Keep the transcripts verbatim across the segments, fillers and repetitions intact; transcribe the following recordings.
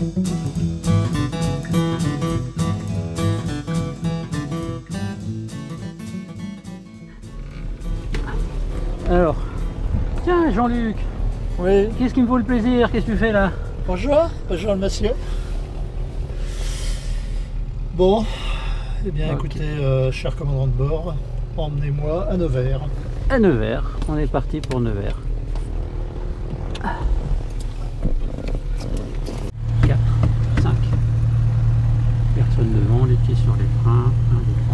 Alors, tiens Jean-Luc, oui. Qu'est-ce qui me vaut le plaisir? Qu'est-ce que tu fais là? Bonjour, bonjour le monsieur. Bon, eh bien okay. Écoutez, euh, cher commandant de bord, emmenez-moi à Nevers. À Nevers, on est parti pour Nevers. quatre, cinq. Personne devant, les pieds sur les freins. un, deux, trois.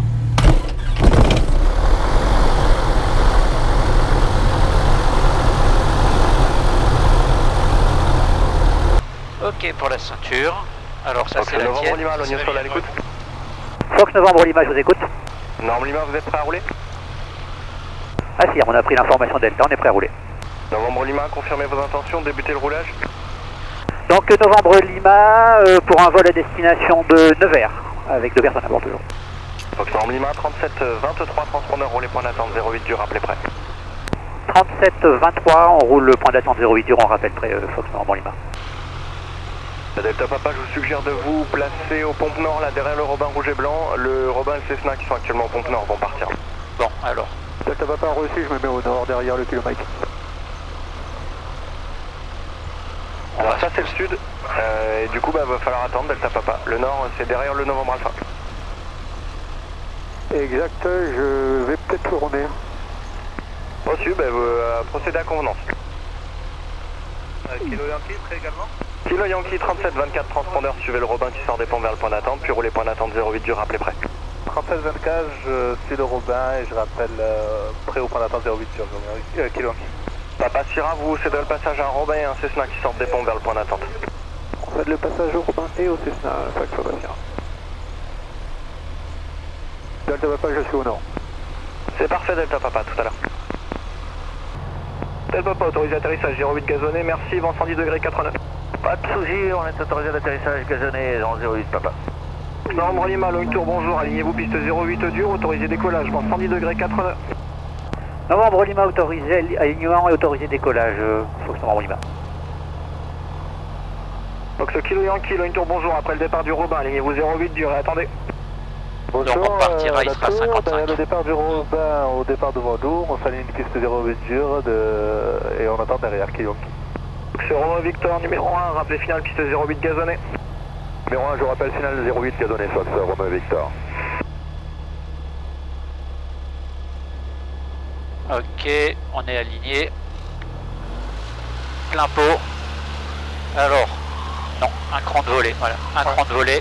Ok pour la ceinture. Alors ça c'est la Novembre tienne. Lima, l'Oignon Sol à l'écoute. Fox Novembre Lima, je vous écoute. Norme Lima, vous êtes prêt à rouler? Affirme, on a pris l'information Delta, on est prêt à rouler. Novembre Lima, confirmez vos intentions, débutez le roulage. Donc Novembre Lima euh, pour un vol à destination de Nevers, avec deux personnes à bord toujours. Fox Novembre Lima, trente-sept vingt-trois, transpondeur, roulez point d'attente zéro huit dur, rappelez prêt. trente-sept vingt-trois, on roule le point d'attente zéro huit dur, on rappelle prêt, euh, Fox Novembre Lima. Delta Papa, je vous suggère de vous placer aux pompes nord, là derrière le Robin rouge et blanc. Le Robin et le Cessna qui sont actuellement aux pompes nord vont partir. Bon, alors. Delta Papa reçu, je me mets au nord derrière le kilomètre. Alors ça c'est le sud, euh, et du coup bah va falloir attendre Delta Papa. Le nord c'est derrière le Novembre Alpha. Exact, je vais peut-être tourner. Reçu, bah vous euh, procédez à convenance. Euh, Kilo Yankee, prêt également? Kilo Yankee trente-sept vingt-quatre, transpondeur, suivez le Robin qui sort des ponts vers le point d'attente, puis roulez point d'attente zéro huit dur, rappelez prêt. trente-sept vingt-quatre, je suis le Robin et je rappelle euh, prêt au point d'attente zéro huit dur, euh, Kilo Yankee. Papa Sierra, vous cédez le passage à un Robin et un Cessna qui sortent des ponts vers le point d'attente. On fait le passage au Robin et au Cessna, Fox Papa Sierra. Delta Papa, je suis au nord. C'est parfait Delta Papa, tout à l'heure. Delta Papa, autorisé atterrissage zéro huit gazonné, merci, vent cent dix degrés quatre-neuf. Pas de soucis, on est autorisé d'atterrissage gazonné dans zéro huit Papa. Novembre Lima, Long Tour, bonjour, alignez-vous piste zéro huit dur, autorisé décollage, vent cent dix degrés quatre-neuf. Novembre Lima autorisé, alignement et autorisé décollage, euh, Fox Novembre Lima. Fox Kilo Yankee, Long Tour, bonjour, après le départ du Robin, alignez-vous zéro huit dur et attendez. Bonjour, donc on partira, il sera cinquante-cinq. Derrière le départ du Robin au départ de Vendour, on s'aligne une piste zéro huit dur de... et on attend derrière Kilo Yankee. Fox Romeo Victor, numéro un, rappelez finale piste zéro huit gazonné. Numéro un, je rappelle finale zéro huit gazonné, Fox Romeo Victor. Ok, on est aligné. Plein pot. Alors, non, un cran de volée, voilà, un cran de volée.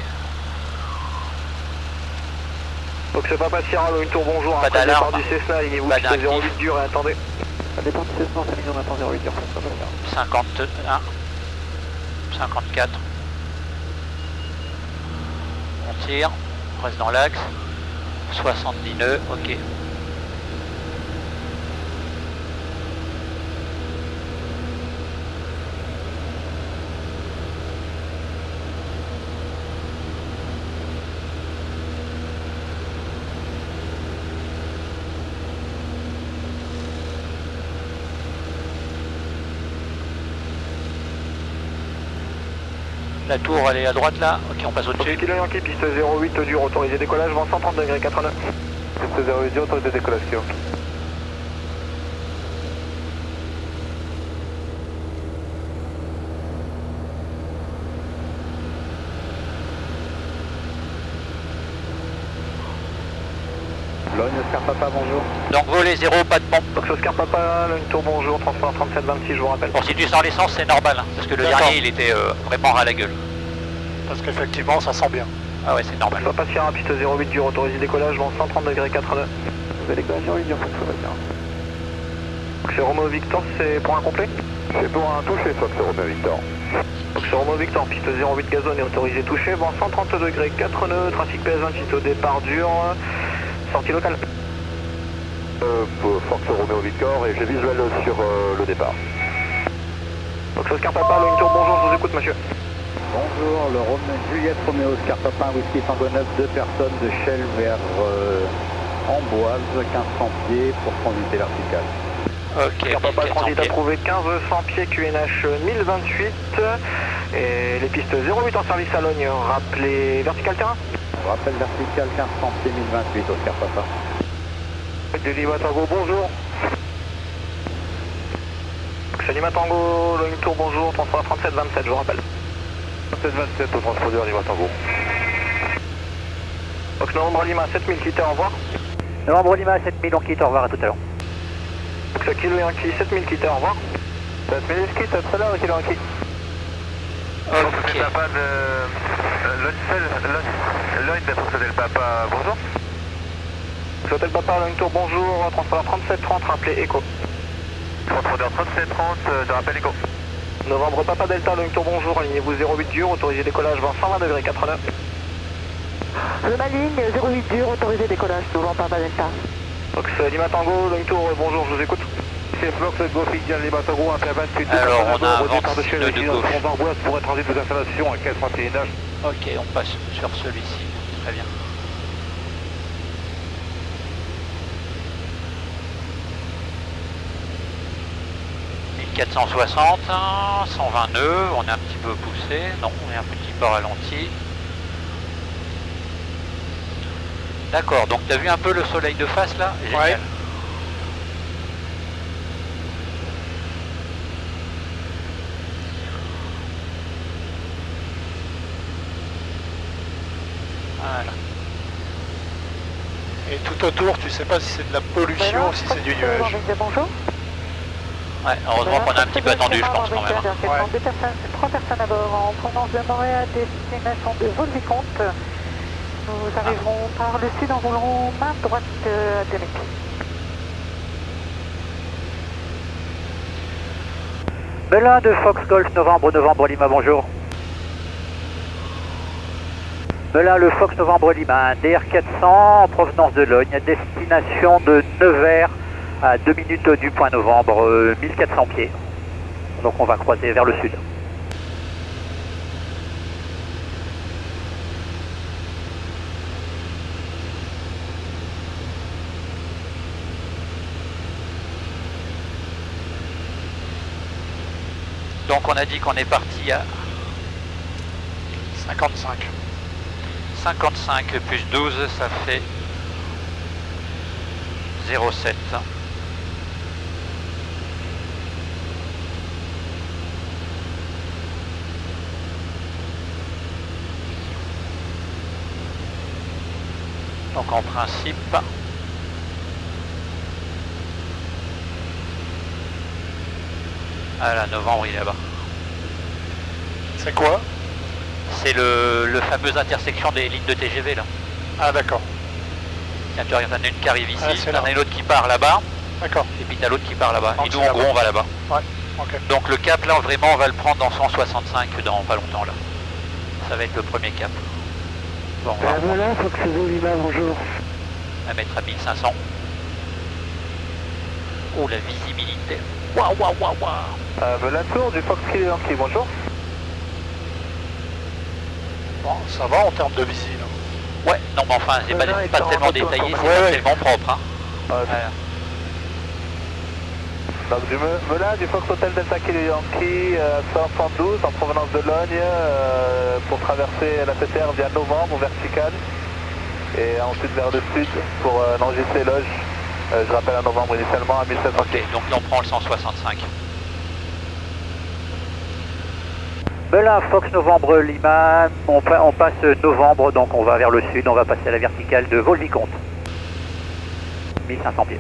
Donc c'est Papa Sierra, Long Tour, bonjour, Pas après le départ d'alarme. du Cessna, alignez-vous Pas piste zéro d'actif. huit dur et attendez. À départ du Cessna, on s'aligne en attend zéro huit dur, Fox Papa Sierra. cinquante et un, cinquante-quatre. On tire, on reste dans l'axe. soixante-dix nœuds, ok. La tour elle est à droite là, ok on passe au-dessus. Kilo Yankee, piste zéro huit dur, autorisé décollage, vent cent trente degrés quatre-neuf. Piste zéro huit dur, autorisé décollage, Kilo Yankee. Logne, Oscar Papa, bonjour. Donc volet zéro, pas de pompe. Fox Oscar Papa, Long Tour, bonjour, transport trente-sept vingt-six, je vous rappelle. Bon si tu sens l'essence c'est normal, hein, parce que le dernier il était euh, vraiment ras la gueule. Parce qu'effectivement, ça sent bien. Ah ouais c'est normal. Papa Sierra, piste zéro huit dur, autorisé décollage, vent cent trente degrés quatre-neuf. Vous allez décollage zéro huit dur, Fox Papa Sierra. C'est Romeo Victor, c'est pour un complet? C'est pour un toucher, Fox Romeo Victor. Fox Romeo Victor, piste zéro huit gazonné, autorisé touché, vent cent trente degrés quatre-neuf, trafic P S vingt, piste au départ dur, sortie locale. Euh, Fox Romeo Victor et j'ai visuel sur euh, le départ. Fox Oscar Papa, Long Tour, bonjour, je vous écoute monsieur. Bonjour, le Romain Juliette Romeo Oscar Papa, whisky Tango neuf, deux personnes de Chelles vers euh, Amboise, quinze cents pieds pour transiter vertical. Ok, Car Papa Transit a pieds. trouvé quinze cents pieds Q N H mille vingt-huit et les pistes zéro huit en service à Logne. Rappelez vertical terrain. Rappel vertical quinze cents pieds mille vingt-huit, Oscar Papa. De Lima Tango, bonjour. C'est Lima Tango, Logne Tour, bonjour, transport trente-sept vingt-sept, je vous rappelle. trente-sept vingt-sept au transpondeur Lima Tango. Donc Novembre Lima, sept mille, quittez, au revoir. Novembre Lima, sept mille, on quitte, au revoir, à tout à l'heure. Donc Kilo Yankee, sept mille, quittez, au revoir. sept mille, quitte, à tout à l'heure, Kilo Yankee. Donc c'est le papa de... Lloyd de Hôtel Papa, bonjour. Hôtel Papa, Logne Tour, bonjour, transpondeur trente-sept trente, rappelez Echo. Transpondeur trente-sept trente, je rappelle Echo. Novembre Papa Delta, Logne Tour, bonjour, alignez-vous zéro huit dur, autorisé décollage vingt cent vingt degrés quatre-neuf. Le Maligne, zéro huit dur, autorisé décollage, Novembre Papa Delta. Donc c'est Lima Tango, Logne Tour, bonjour, je vous écoute. C'est Flox Go Fidjan Lima Tango, un P vingt-huit. Alors, on a un au départ de chez vent le de Gilles gauche. Barboise pour un transit de installation à quinze trente et un H. Ok, on passe sur celui-ci. Très bien. mille quatre cent soixante, cent vingt nœuds, on est un petit peu poussé. Non, on est un petit peu ralenti. D'accord, donc tu as vu un peu le soleil de face là? Génial. Ouais. Voilà. Et tout autour, tu sais pas si c'est de la pollution ou si c'est du nuage. Bonjour. Ouais, heureusement qu'on a un petit peu attendu, je pense quand même. Ouais. Deux personnes, trois personnes à bord en provenance de Montréal, destination de Vaux-le-Vicomte. Nous arriverons par le sud en roulant main droite à Derek. Belin de Fox Golf, Novembre, Novembre Lima, bonjour. Belin le Fox Novembre Lima, un D R quatre cents en provenance de Logne, à destination de Nevers, à deux minutes du point Novembre, euh, mille quatre cents pieds. Donc on va croiser vers le sud. Donc on a dit qu'on est parti à cinquante-cinq. cinquante-cinq plus douze, ça fait zéro sept. Donc en principe, ah là, novembre il est là-bas. C'est quoi? C'est le, le fameuse intersection des lignes de T G V là. Ah d'accord. Tiens, tu regardes, t'en as une qui arrive ici, Ah, c'est t'en là. as une autre qui part là-bas, D'accord. et puis t'as l'autre qui part là-bas. Donc Et nous c'est en gros là-bas. on va là-bas. Ouais, ok. Donc le cap là vraiment on va le prendre dans cent soixante-cinq dans pas longtemps là. Ça va être le premier cap. Bon, on va, Euh, voilà, Fox Lima, bonjour. on va mettre à mille cinq cents. Oh la visibilité. Waouh waouh waouh waouh. Euh, Melun Tour du Fox Kilo Yankee, bonjour. Bon, ça va en termes de visu, là. Ouais, non mais enfin c'est pas, Voilà, c'est pas et tellement quarante retours, détaillé, c'est ouais, pas ouais. tellement propre. Hein. Euh, Voilà. Donc du Me- Melun du Fox Hotel Delta Kilo Yankee, euh, cinq cent douze en provenance de Logne euh, pour traverser la T T R via Novembre au vertical et ensuite vers le sud pour euh, enregistrer Loge. Euh, je rappelle à Novembre initialement à mille sept cents. Ok, donc là on prend le cent soixante-cinq. Belin Fox Novembre Lima, on, pa- on passe Novembre, donc on va vers le sud, on va passer à la verticale de Vaux-le-Vicomte. mille cinq cents pieds.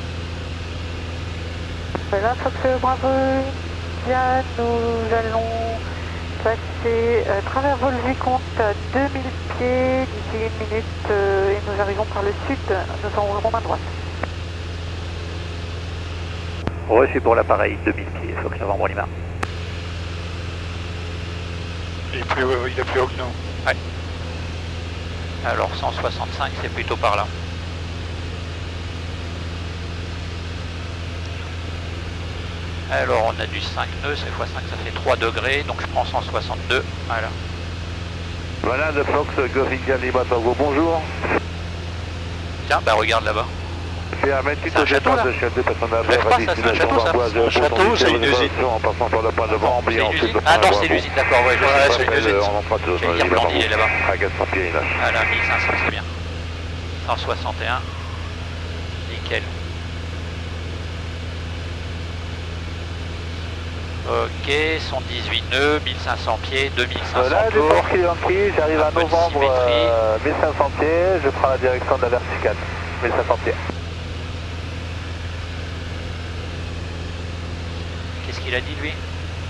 Voilà, Fox Bravo, India, nous allons passer à travers Vaux-le-Vicomte à deux mille pieds d'ici une minute euh, et nous arrivons par le sud, nous enroulerons main droite. Reçu pour l'appareil, deux mille pieds, Fox Novembre Lima. Il est plus, euh, il est plus haut que nous. Ouais. Alors cent soixante-cinq c'est plutôt par là. Alors on a du cinq nœuds, c'est fois cinq ça fait trois degrés, donc je prends cent soixante-deux, voilà. Melun de Fox Go Fidjan Lima Tango, bonjour. Tiens, bah regarde là-bas. C'est un mètre C'est un château, là. de chef de personnage Je lève pas, ça, c'est un château, ça. C'est un château, c'est une usine. En passant par le point de vente, C'est et une ensuite usine. le Ah point non, de c'est vente. l'usine, d'accord, ouais, je Ouais, sais. c'est une usine. On emprunte J'ai dire Blandy, il est là-bas. à Gaspard-Pierre. Voilà, mille cinq cents, c'est bien. cent soixante et un. Nickel. Ok, cent dix-huit nœuds, mille cinq cents pieds, deux mille cinq cents Voilà, tours. départ Yankee, j'arrive Un à peu de novembre, symétrie. euh, mille cinq cents pieds, je prends la direction de la verticale, mille cinq cents pieds. Qu'est-ce qu'il a dit lui?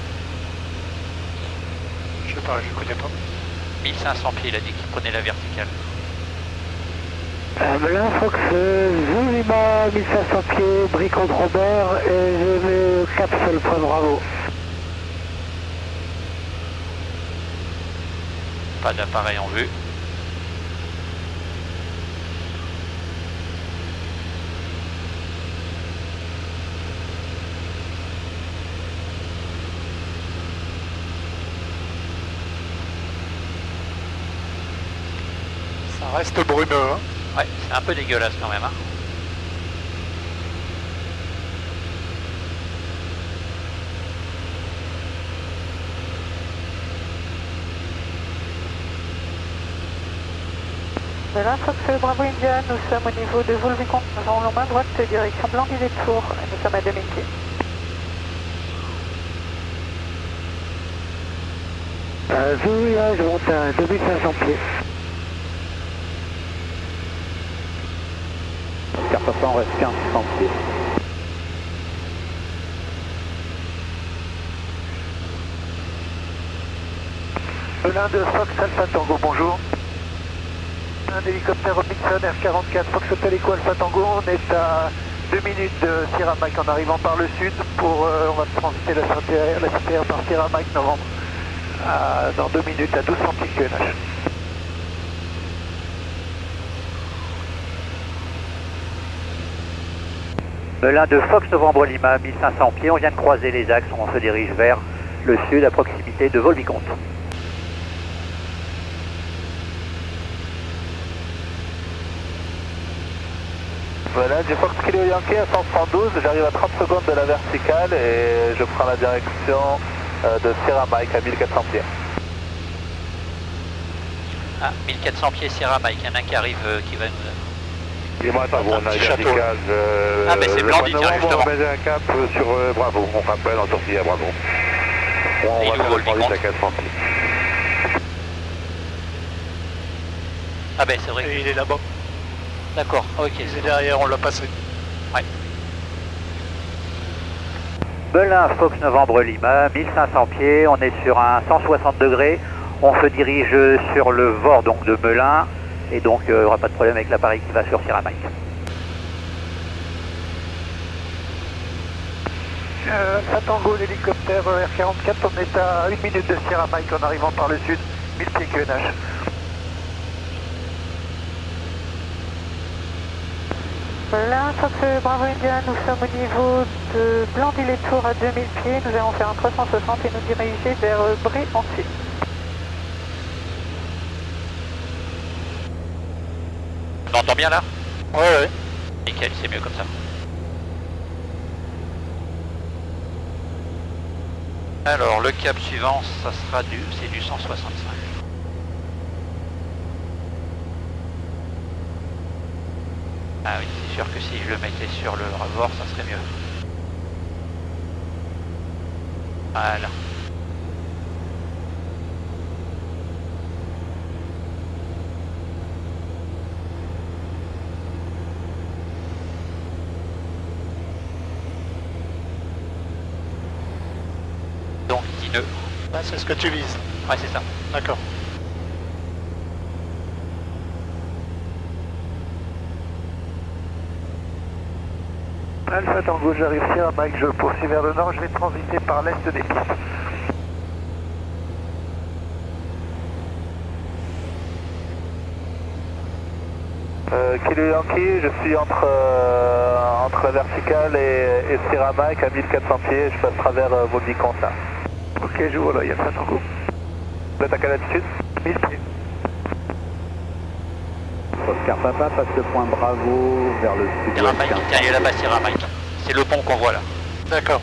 Je sais pas, je connais pas. mille cinq cents pieds, il a dit qu'il prenait la verticale. Euh, Melun, Fox, Zulima, mille cinq cents pieds, Bricot de Robert, et je mets cap sur le point Bravo. Pas d'appareil en vue. Ça reste brumeux, hein. Ouais, c'est un peu dégueulasse quand même. Hein. De là, Fox Bravo India, nous sommes au niveau de Vaux-le-Vicomte, nous avons main droite, direction Blandy-les-Tours, nous sommes à deux mille pieds. Euh, Zulima, je monte à deux mille cinq cents pieds. Carpapa, on reste quinze cents pieds. Melun de Fox Alpha Tango, bonjour. Un hélicoptère Robinson R quarante-quatre, Fox Hotel Echo Alpha Tango, on est à deux minutes de Sierra Mike en arrivant par le sud pour, euh, on va transiter la C T R, la C T R par Sierra Mike novembre, à, dans deux minutes à douze cents pieds Q N H. Melun de Fox Novembre Lima, mille cinq cents pieds, on vient de croiser les axes, on se dirige vers le sud à proximité de Vaux-le-Vicomte. Voilà, du Fox Kilo Yankee à cent soixante-douze, j'arrive à trente secondes de la verticale et je prends la direction euh, de Sierra Mike à mille quatre cents pieds. Ah, mille quatre cents pieds Sierra Mike, il y en a un qui arrive euh, qui va nous... Dis-moi, attends, on a petit une château. verticale. Euh, Ah, mais c'est le Blandy, point tiens, novembre, justement. on met un cap sur euh, Bravo. On rappelle en sortie à Bravo. On Et va nous, faire le Vaux-le-Vicomte. transit à quatre cents pieds. Ah ben c'est vrai. Et il est là-bas. D'accord, ok. Il est derrière, on l'a passé. Ouais. Melun Fox Novembre Lima, mille cinq cents pieds, on est sur un cent soixante degrés, on se dirige sur le V O R donc de Melun, et donc il euh, n'y aura pas de problème avec l'appareil qui va sur Sierra Mike. Euh, Alpha Tango, l'hélicoptère R quarante-quatre, on est à une minute de Sierra Mike en arrivant par le sud, mille pieds Q N H. Là, Fox Bravo India, nous sommes au niveau de Blandy-les-Tours à deux mille pieds, nous allons faire un trois cent soixante et nous diriger vers Bray en sud. On entend bien là? Ouais, ouais. Nickel, c'est mieux comme ça. Alors, le cap suivant, ça sera du, c'est du cent soixante-cinq. Ah oui, c'est sûr que si je le mettais sur le V O R, ça serait mieux. Voilà. Donc dix nœuds. Ah, c'est ce que tu vises. Ouais, c'est ça. D'accord. Alpha Tango, j'arrive Sierra Mike, je poursuis vers le nord, je vais transiter par l'est des pistes. Euh, Kilo Yankee, je suis entre, euh, entre la verticale et, et Sierra Mike à mille quatre cents pieds, je passe à travers euh, Vaux-le-Vicomte là. Ok, je vois là, il y a Alpha Tango. Vous êtes à quelle altitude? mille pieds. Fox Oscar Papa, passe le point Bravo vers le sud-ouest. Sierra Mike, tiens, il est là-bas, Sierra Mike. C'est le pont qu'on voit là. D'accord.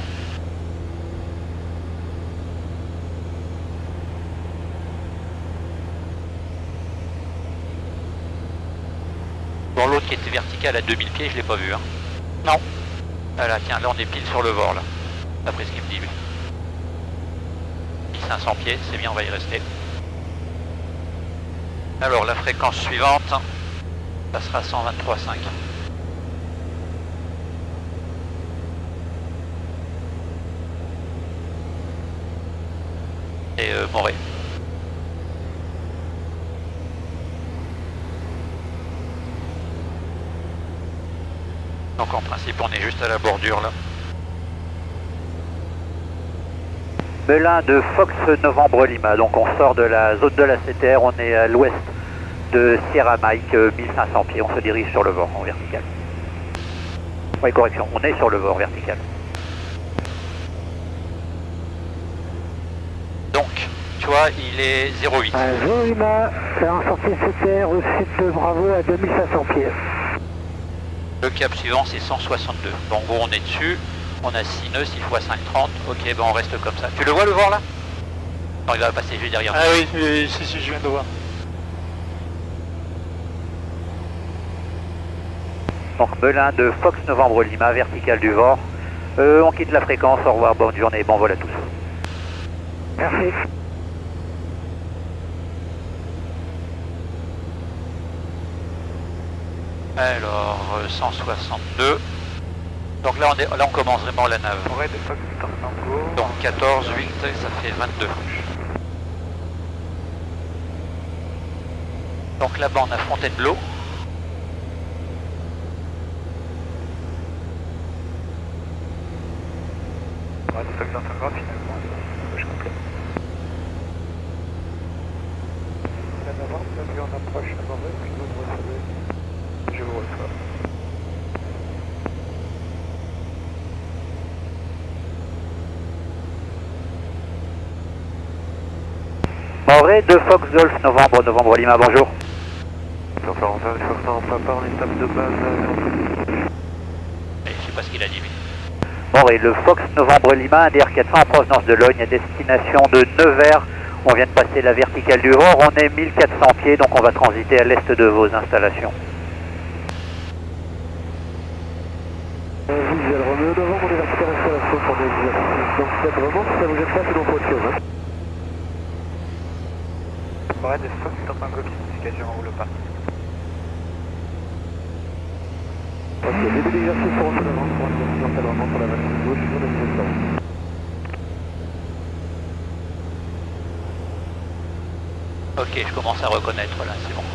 Bon, l'autre qui était vertical à deux mille pieds, je l'ai pas vu. Hein. Non. Voilà, tiens, là on est pile sur le Vor là. D'après ce qu'il me dit lui. mille cinq cents pieds, c'est bien, on va y rester. Alors la fréquence suivante, ça sera cent vingt-trois virgule cinq. Et euh, Morée. Donc en principe on est juste à la bordure là. Melun de Fox Novembre Lima, donc on sort de la zone de la C T R, on est à l'ouest de Sierra Mike, mille cinq cents pieds, on se dirige sur le Vor en vertical. Oui, correction, on est sur le Vor vertical. Donc, tu vois, il est zéro huit. Zéro Lima, c'est en sortie C T R au sud de Bravo à deux mille cinq cents pieds. Le cap suivant c'est cent soixante-deux. Bon, en gros on est dessus. On a six nœuds, six fois cinq, trente. Ok, ben on reste comme ça. Tu le vois le Vor là? Non, il va passer juste derrière. Ah oui, oui, si, si, je viens de voir. Donc Melun de Fox Novembre Lima, vertical du Vor. Euh, on quitte la fréquence, au revoir, bonne journée, bon vol à tous. Merci. Alors, euh, cent soixante-deux. Donc là on, est, là on commence vraiment la nave. Donc quatorze, huit, ça fait vingt-deux. Donc là-bas on a Fontainebleau. Ouais, c'est ça que j'entends finalement. Je complète. Là d'avant, plus on approche à Morée, plus vous me recevez. Je vous reçois. Morée de Fox Golf Novembre Novembre Lima, bonjour. Fox Papa, on est tape de base. Et je sais pas ce qu'il a dit mais... Morée, le Fox Novembre Lima, un D R quatre cents en provenance de Logne, à destination de Nevers. On vient de passer la verticale du Vor, on est mille quatre cents pieds, donc on va transiter à l'est de vos installations. Visuel Romeo Novembre, on est vertical installation pour des exercices. Donc faites vraiment, si ça vous gêne pas, c'est donc autre chose. Hein. Morée de Fox, top un copie, indication en haut le parti. Ok, début d'exercice pour rentrer d'avance, pour un encadrement sur la valise gauche, sur le niveau de Ok, je commence à reconnaître là, c'est bon.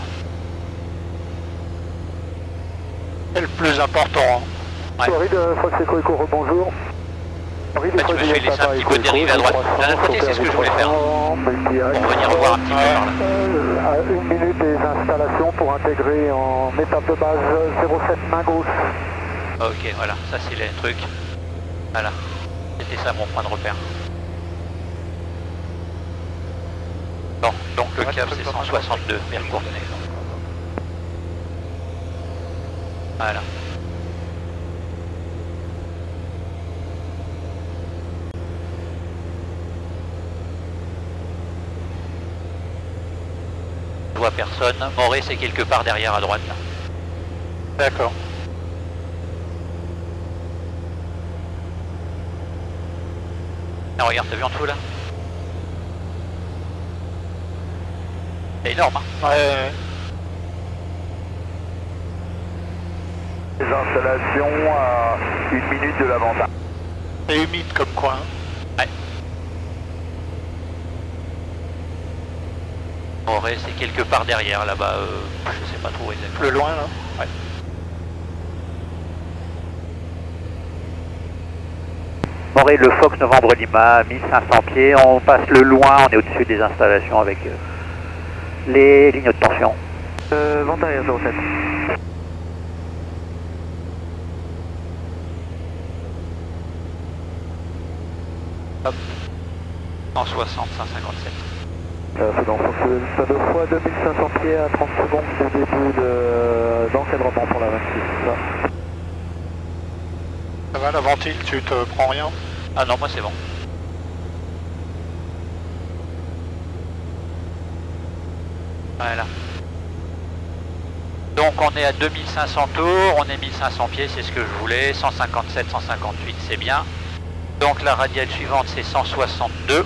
C'est le plus important. Ouais. Henri de Fox Echo Echo, rebonjour. Henri de Bah, tu me suis laissé un petit peu dériver à droite. D'un autre côté, c'est ce que je voulais faire. Pour venir revoir un petit peu par là. À une minute des installations pour intégrer en étape de base zéro sept main gauche. Ok, voilà, ça c'est les trucs. Voilà, c'était ça mon point de repère. Bon, donc le cap c'est cent soixante-deux, Mercourt. Voilà. Je vois personne. Morée c'est quelque part derrière à droite là. D'accord. Ah, regarde, t'as vu en dessous là? C'est énorme hein. Ouais, ouais, ouais. Les installations à une minute de l'avantage. C'est humide comme coin. Ouais. Morée c'est quelque part derrière là-bas, euh, je sais pas trop exactement. Plus loin là. Ouais. Morée, le Fox Novembre Lima, mille cinq cents pieds, on passe le loin, on est au-dessus des installations avec euh, les lignes de tension. Euh, vent arrière zéro sept. Hop. cent soixante, cent cinquante-sept. Euh, c'est dans ça deux fois deux mille cinq cents pieds à trente secondes du début de d'encadrement pour la vingt-six. Ça. Ça va la ventile, tu te prends rien? Ah non, moi c'est bon. Voilà. Donc on est à deux mille cinq cents tours, on est mille cinq cents pieds, c'est ce que je voulais, cent cinquante-sept, cent cinquante-huit, c'est bien. Donc la radiale suivante c'est cent soixante-deux.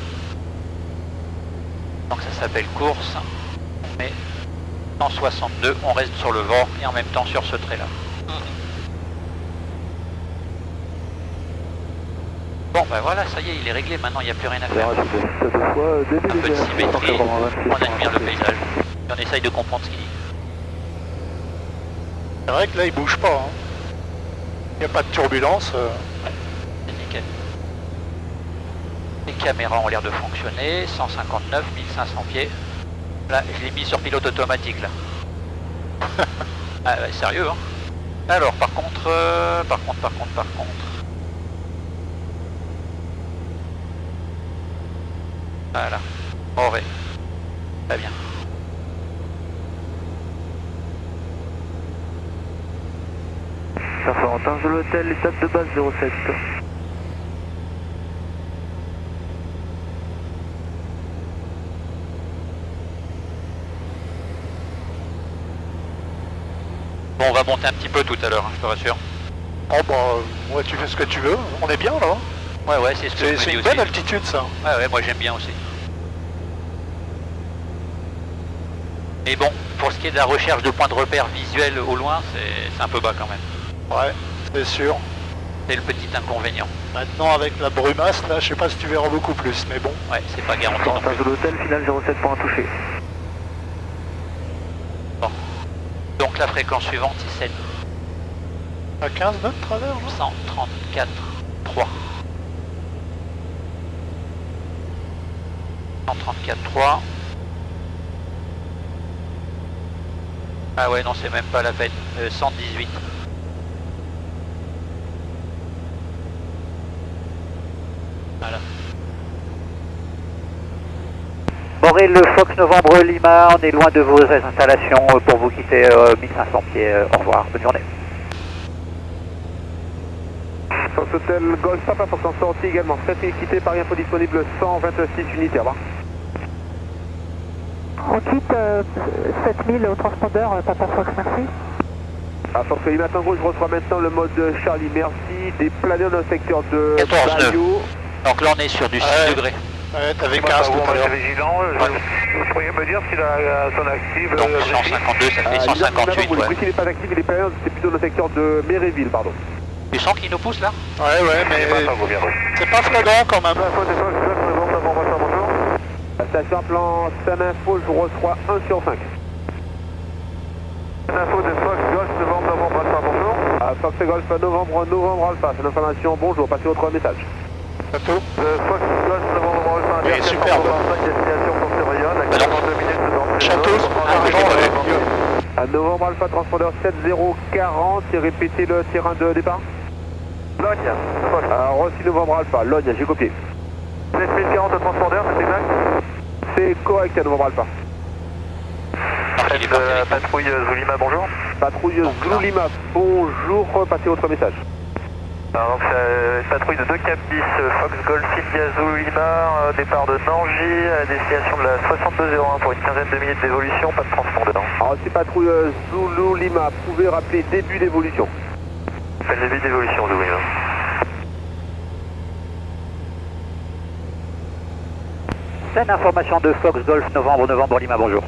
Donc ça s'appelle course. On met cent soixante-deux, on reste sur le vent et en même temps sur ce trait là. Bon ben voilà, ça y est, il est réglé, maintenant il n'y a plus rien à faire. Un peu de symétrie, on admire le paysage. Et on essaye de comprendre ce qu'il dit. C'est vrai que là il bouge pas. Hein. Il n'y a pas de turbulence. Euh... C'est nickel. Les caméras ont l'air de fonctionner, cent cinquante-neuf, mille cinq cents pieds. Là, je l'ai mis sur pilote automatique là. Ah ouais, sérieux hein. Alors par contre, euh, par contre, par contre, par contre. Voilà. Mauvais. Très bien. Saint-Florentin, je l'hôtel, étape de base zéro sept. Bon, on va monter un petit peu tout à l'heure, hein, je te rassure. Oh bah, ouais, tu fais ce que tu veux, on est bien là. Ouais, ouais, c'est ce que je me C'est dis une aussi. belle altitude ça. Ouais, ouais, moi j'aime bien aussi. Et bon, pour ce qui est de la recherche de points de repère visuels au loin, c'est un peu bas quand même. Ouais, c'est sûr. C'est le petit inconvénient. Maintenant avec la brumasse, là, je sais pas si tu verras beaucoup plus, mais bon. Ouais, c'est pas garanti non plus. de l'hôtel, final zéro sept points touché. Bon. Donc la fréquence suivante, c'est celle À quinze nœuds de travers, non? cent trente-quatre trois. cent trente-quatre trois. Ah ouais, non, c'est même pas la peine. Euh, cent dix-huit. Voilà. Boré, le Fox Novembre Lima, on est loin de vos installations pour vous quitter euh, mille cinq cents pieds. Euh, au revoir, bonne journée. Fox Hotel Golf Papa Fox en sortie également. sept mille quittés par info disponible cent vingt-six unités. Au revoir. On quitte euh, sept mille au transpondeur, euh, Papa Fox, merci. À Fox Lima Tango, je reçois maintenant le mode Charlie, merci. Des planeurs dans le secteur de quatorze nœuds. Bayou. Donc là on est sur du six Ouais. degrés. Ouais, t'avais quinze tout à l'heure. vigilant, Ouais. vous pourriez me dire s'il a son active. Donc cent cinquante-deux, ça fait cent cinquante-huit. Le Ouais. bruit n'est pas actif, il est planeur, c'est plutôt dans le secteur de Méréville, pardon. Tu sens qu'il nous pousse là? Ouais, ouais, mais c'est pas flagrant quand même. La station plan Sun Info, je reçois un sur cinq. Info de Fox Golf Novembre Novembre Alpha, bonjour. À Fox Golf Novembre Novembre Alpha, c'est l'information, bonjour, passez votre message. Bateau. De Fox Golf Novembre Alpha, Oui, superbe. destination Pont-Séréon, à quarante-deux minutes dans Château, ah, non, ouais. À Novembre Alpha, transpondeur sept zéro quarante, et répétez le terrain de départ. Logne, Alors, reçu Novembre Alpha, Logne, j'ai copié. sept mille quarante au transpondeur, c'est exact. C'est correct à Novembre Alpha. Il est parti Euh, avec nous. patrouille Zulima, bonjour. Patrouille Zulu Lima, bonjour, passez votre message. Alors donc c'est une patrouille de deux Cap dix, Fox Golf India Zulu Lima, euh, départ de Nangy, à destination de la soixante-deux zéro un pour une quinzaine de minutes d'évolution, pas de transpondeur. Alors, c'est patrouille euh, Zulu Lima, pouvez rappeler début d'évolution. C'est le début d'évolution Zulu Lima. C'est une information de Fox Golf Novembre Novembre Lima, bonjour.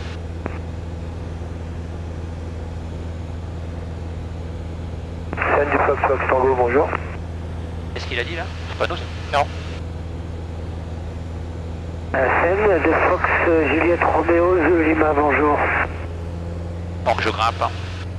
Scène du Fox Fox Tango, bonjour. Qu'est-ce qu'il a dit là? C'est pas nous ça? Non. Scène de Fox euh, Juliette Roméo, Zulu Lima, bonjour. Donc je grimpe. Hein.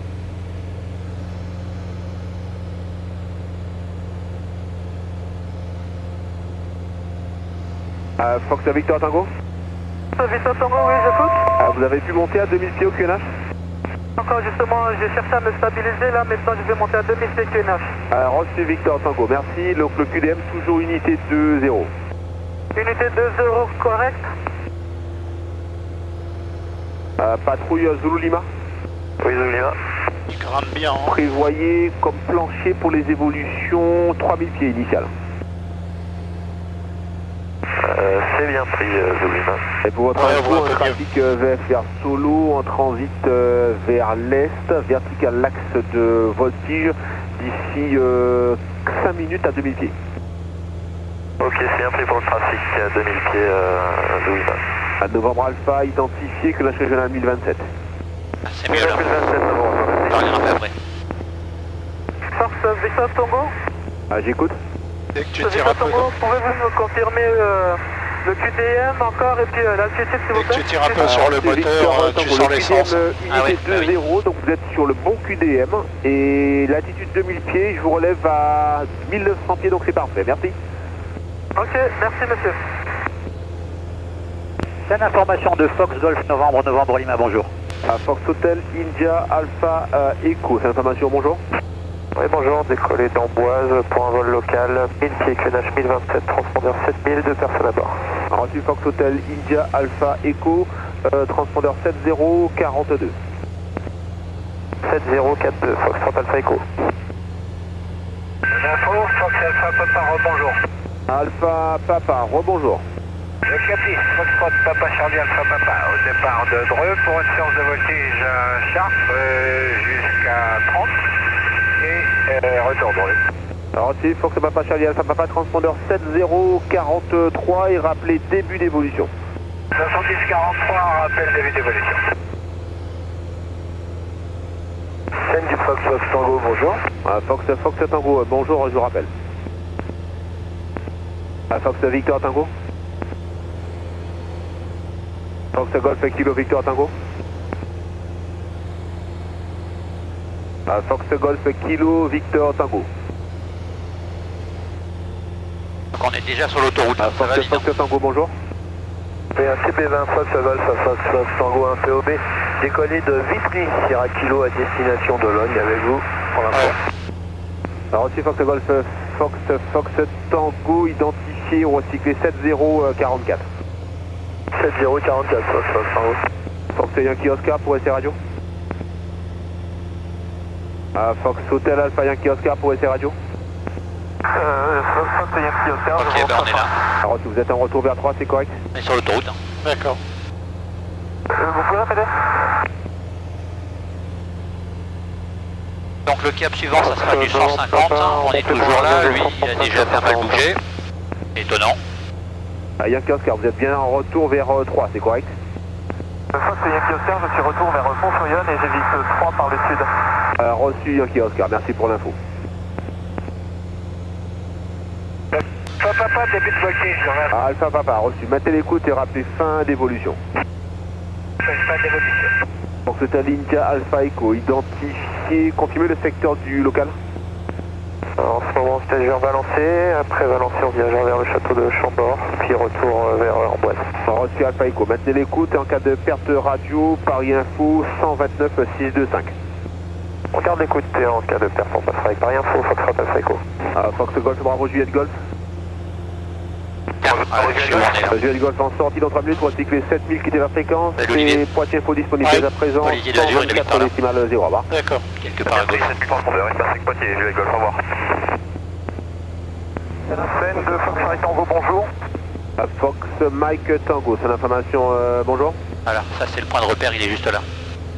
Euh, Fox Victor Tango. Victor Tango, oui, j'écoute. Ah, vous avez pu monter à deux mille pieds au Q N H? Encore justement, j'ai cherché à me stabiliser là, maintenant je vais monter à deux mille pieds Q N H. Alors, reçu Victor Tango, merci. Donc, le Q D M, toujours unité deux zéro. Unité deux zéro, correct. Euh, patrouille Zulu Lima. Oui, Zulu Lima. Il grimpe bien. Hein. Prévoyez comme plancher pour les évolutions trois mille pieds initiales. Euh, c'est bien pris, euh, Zulu Lima. Et pour votre Ouais, info, ouais, un ouais, trafic euh, V F vers Solo, en transit euh, vers l'est, vertical l'axe de voltige d'ici euh, cinq minutes à deux mille pieds. Ok, c'est bien pris pour le trafic à deux mille pieds, euh, Zulu Lima. À Novembre Alpha, identifié que la régionale mille vingt-sept. Ah, c'est mieux là. On va regarder après. Force Victor Tango. Ah, j'écoute. Dès que tu tires un peu, pouvez-vous me confirmer euh, le Q D M encore et puis euh, l'altitude s'il dès vous que plaît? tu tires un peu sur le C'est moteur, Victor euh, tu Tango, sens le l'essence. Q D M, Ah unité oui, bah deux zéro, donc vous êtes sur le bon Q D M. Et latitude deux mille pieds, je vous relève à mille neuf cents pieds, donc c'est parfait. Merci. Ok, merci monsieur. C'est une information de Fox Golf Novembre, Novembre Lima, bonjour. À Fox Hotel, India, Alpha, euh, Echo. C'est l'information, bonjour. Oui, bonjour, décollé d'Amboise pour un vol local, mille pieds, Q N H mille vingt-sept, transpondeur sept mille, deux personnes à bord. Reçu Fox Hotel, India, Alpha, Echo, euh, transpondeur sept zéro quarante-deux. sept zéro quatre deux, Fox Alpha Echo. Info, Fox Alpha Papa, rebonjour. Alpha, Papa, rebonjour. Le Capi, Foxtrot Papa Charlie Alpha Papa, au départ de Dreux pour une séance de voltige euh, sharp euh, jusqu'à trente et euh, retour Dreux. Reçu Fox Papa, Charlie, Alpha, Papa, transpondeur sept zéro quarante-trois et rappelé début d'évolution. soixante-dix quarante-trois, rappel début d'évolution. Scène du Fox Fox Tango, bonjour. Ah, Fox, Fox Tango, euh, bonjour, je vous rappelle. Ah, Fox Victor Tango. Fox Golf Kilo Victor Tango. Ah, Fox Golf Kilo Victor Tango. Donc on est déjà sur l'autoroute. Ah, Ça va, Fox, dis donc. Fox Tango, bonjour. P un C P vingt Fox Golf Fox Fox Tango un P O B, décollé de Vitry, Sierra Kilo à destination de Logne avec vous pour l'instant. Alors aussi Fox Golf Fox Fox Tango identifié recyclé sept zéro quarante-quatre. sept zéro quarante-quatre Fox Fox Tango. Fox Yankee Oscar pour essai radio. Ah, Fox Hotel Alpha Yankee Oscar pour essai radio. Euh, Fox Fox Yankee Oscar, Ok, ben on est là. Alors si vous êtes en retour vers trois, c'est correct. On est sur l'autoroute. Hein. D'accord. Euh, vous pouvez répéter? Donc le cap suivant, ça sera du cent cinquante. Hein. On est toujours là. Lui, il a déjà pas mal bougé. Étonnant. Ah, Yankee Oscar, vous êtes bien en retour vers euh, trois, c'est correct. Fox Yankee Oscar, je suis retour vers Pont-sur-Yonne et j'évite trois par le sud. Euh, reçu Yankee Oscar, merci pour l'info. Papa Papa, début de voltige, je remercie. Ah, Alpha Papa, reçu. Maintenez l'écoute et rappelez fin d'évolution. Fin d'évolution. Donc c'est à India Alpha Echo, identifié, confirmez le secteur du local. Alors, en ce moment, stagiaire Valencé, après Valencé, on dirige vers le château de Chambord, puis retour euh, vers Amboise. Reçu Alpha Echo, maintenez l'écoute et en cas de perte radio, Paris Info cent vingt-neuf six deux cinq. On garde l'écoute et en cas de perte, on passera avec Paris Info, Fox Alpha Echo. Ah, Fox Golf, Bravo Juliette Golf. Ah, le suivant, on est là. Euh, Juliette Golf en sortie dans trois minutes, recycler sept mille, quitter la fréquence. Salut, Olivier. Et Poitiers Info disponible Ouais. dès à présent. Olivier de Azur, il habite par là. décimal zéro, au revoir. D'accord. Quelque part à gauche. Transpondeur, Hypersec Poitiers, Juliette Golf, au revoir. Scène de Fox Charlie Tango, bonjour. Ah, Fox Mike Tango, c'est l'information, euh, bonjour. Voilà, ça c'est le point de repère, il est juste là.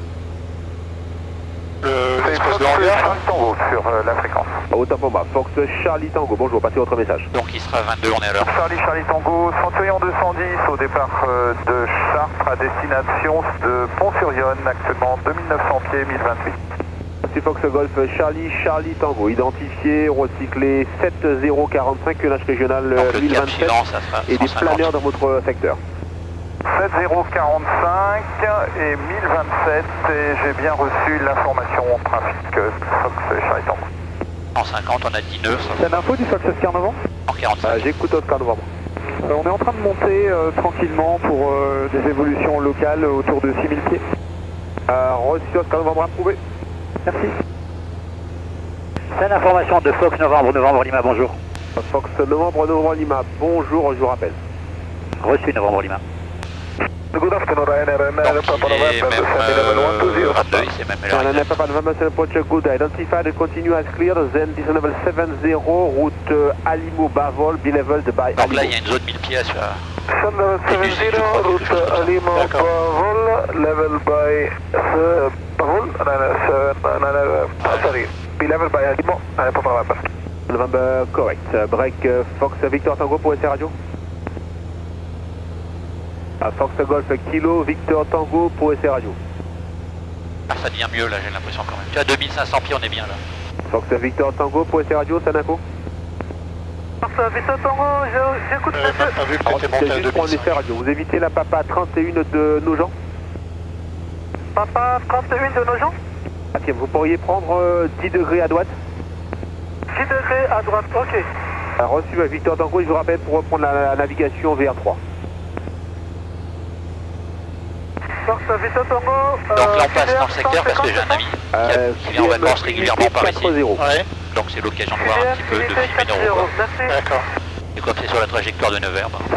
Le- L'espèce Fox de hangar. Charlie Tango sur euh, la fréquence. Autant pour moi, Fox Charlie Tango, bonjour, passez votre message. Donc il sera vingt-deux, on est à l'heure. Charlie Charlie Tango, Centurion deux cent dix au départ euh, de Chartres à destination de Pont-sur-Yonne, actuellement deux mille neuf cents pieds, mille vingt-huit. C'est Fox Golf Charlie Charlie Tango, identifié, recyclé sept zéro quarante-cinq, Q N H régional Donc le mille cap vingt-sept suivant, ça sera et des cent cinquante. planeurs dans votre secteur. sept zéro quarante-cinq et mille vingt-sept et j'ai bien reçu l'information en trafic euh, Fox Charlie Tango. cent cinquante, on a dit neuf. C'est l'info du Fox Oscar Novembre. cent quarante-cinq. Euh, J'écoute Oscar Novembre. Euh, on est en train de monter euh, tranquillement pour euh, des évolutions locales autour de six mille pieds. Euh, reçu Oscar Novembre approuvé. Merci. C'est une information de Fox Novembre, Novembre Lima, bonjour. Fox Novembre Novembre Lima, bonjour, je vous rappelle. Reçu Novembre Lima. Good afternoon, Ryanair, Donc Papa il est November, même descending level one two euh, zero. vingt-deux, il s'est même Ryanair mélarisé. Papa November, approach good, identified, continue as clear, then descend level seven zero, route euh, Alimo Bavol, be leveled by Donc là Alimo. il y a une zone mille pieds à faire. Descend level seven zero, route Alimo Bavol, level by uh, Bavol, Ryanair seven, Ryanair, uh, sorry, be leveled by Alimo, Ryanair Papa November. November, correct. Uh, break uh, Fox Victor Tango pour essai radio. Uh, Fox Golf Kilo Victor Tango pour essai radio. Ah ça devient mieux là j'ai l'impression quand même. Tu as deux mille cinq cents pieds, on est bien là. Fox Victor Tango pour essai radio, c'est l'info. Fox Victor Tango, j'écoute J'avais même pas vu que Alors, t'étais c'est monté à juste pour un essai deux mille cinq. radio. Vous évitez la Papa trente et un de nos gens. Papa trente et un de nos gens. Ah tiens, vous pourriez prendre euh, dix degrés à droite. dix degrés à droite, ok. Alors, reçu à Victor Tango, je vous rappelle pour reprendre la, la navigation V R trois. Fox Victor Tango. Donc là on passe dans le secteur parce que j'ai un ami Euh, qui vient en vacances régulièrement par ici. quatre zéro. Ouais, Donc c'est l'occasion de voir un petit peu de filmer nos records. Merci. d'accord. Et comme c'est sur la trajectoire de Nevers, bah,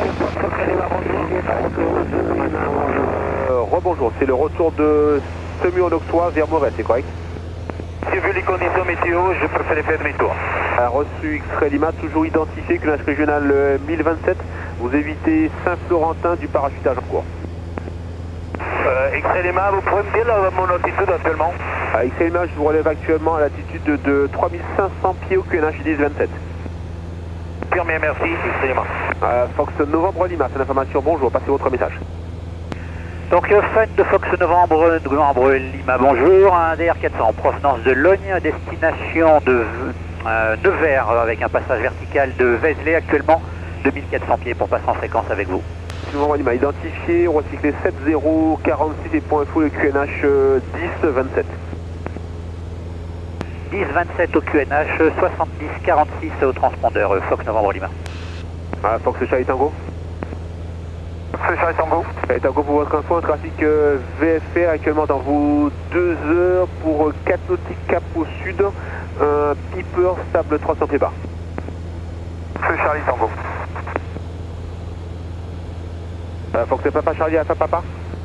Euh, rebonjour, c'est le retour de Semur-en-Auxois vers Morel, c'est correct? Si vu les conditions météo, je préfère faire demi-tour. Un reçu X-Ray Lima, toujours identifié que l'âge régional euh, mille vingt-sept. Vous évitez Saint-Florentin du parachutage en cours. Euh, X-Ray Lima, vous pouvez me dire là, mon altitude actuellement? À X-Ray Lima, je vous relève actuellement à l'altitude de, de trois mille cinq cents pieds au Q N H dix vingt-sept. Bien, merci, X-Ray Lima. Euh, Fox Novembre Lima, c'est l'information, bonjour, passez votre message. Donc euh, fan de Fox Novembre, Novembre Lima, bonjour, un D R quatre cents en provenance de Logne, destination de euh, Nevers avec un passage vertical de Vézelay actuellement, deux mille quatre cents pieds pour passer en fréquence avec vous. Novembre Lima, identifié, recyclé sept zéro quarante-six et point info le Q N H euh, dix vingt-sept. dix vingt-sept au Q N H, soixante-dix quarante-six au transpondeur euh, Fox Novembre Lima. Ah, Fox Charlie Tango. C'est Charlie Tango. Charlie Tango, pour votre info, un trafic euh, V F R actuellement dans vos deux heures pour euh, quatre nautiques cap au sud, un Piper stable trois cents pieds bas. C'est Charlie Tango. Euh, Fox Papa Charlie Alpha Papa.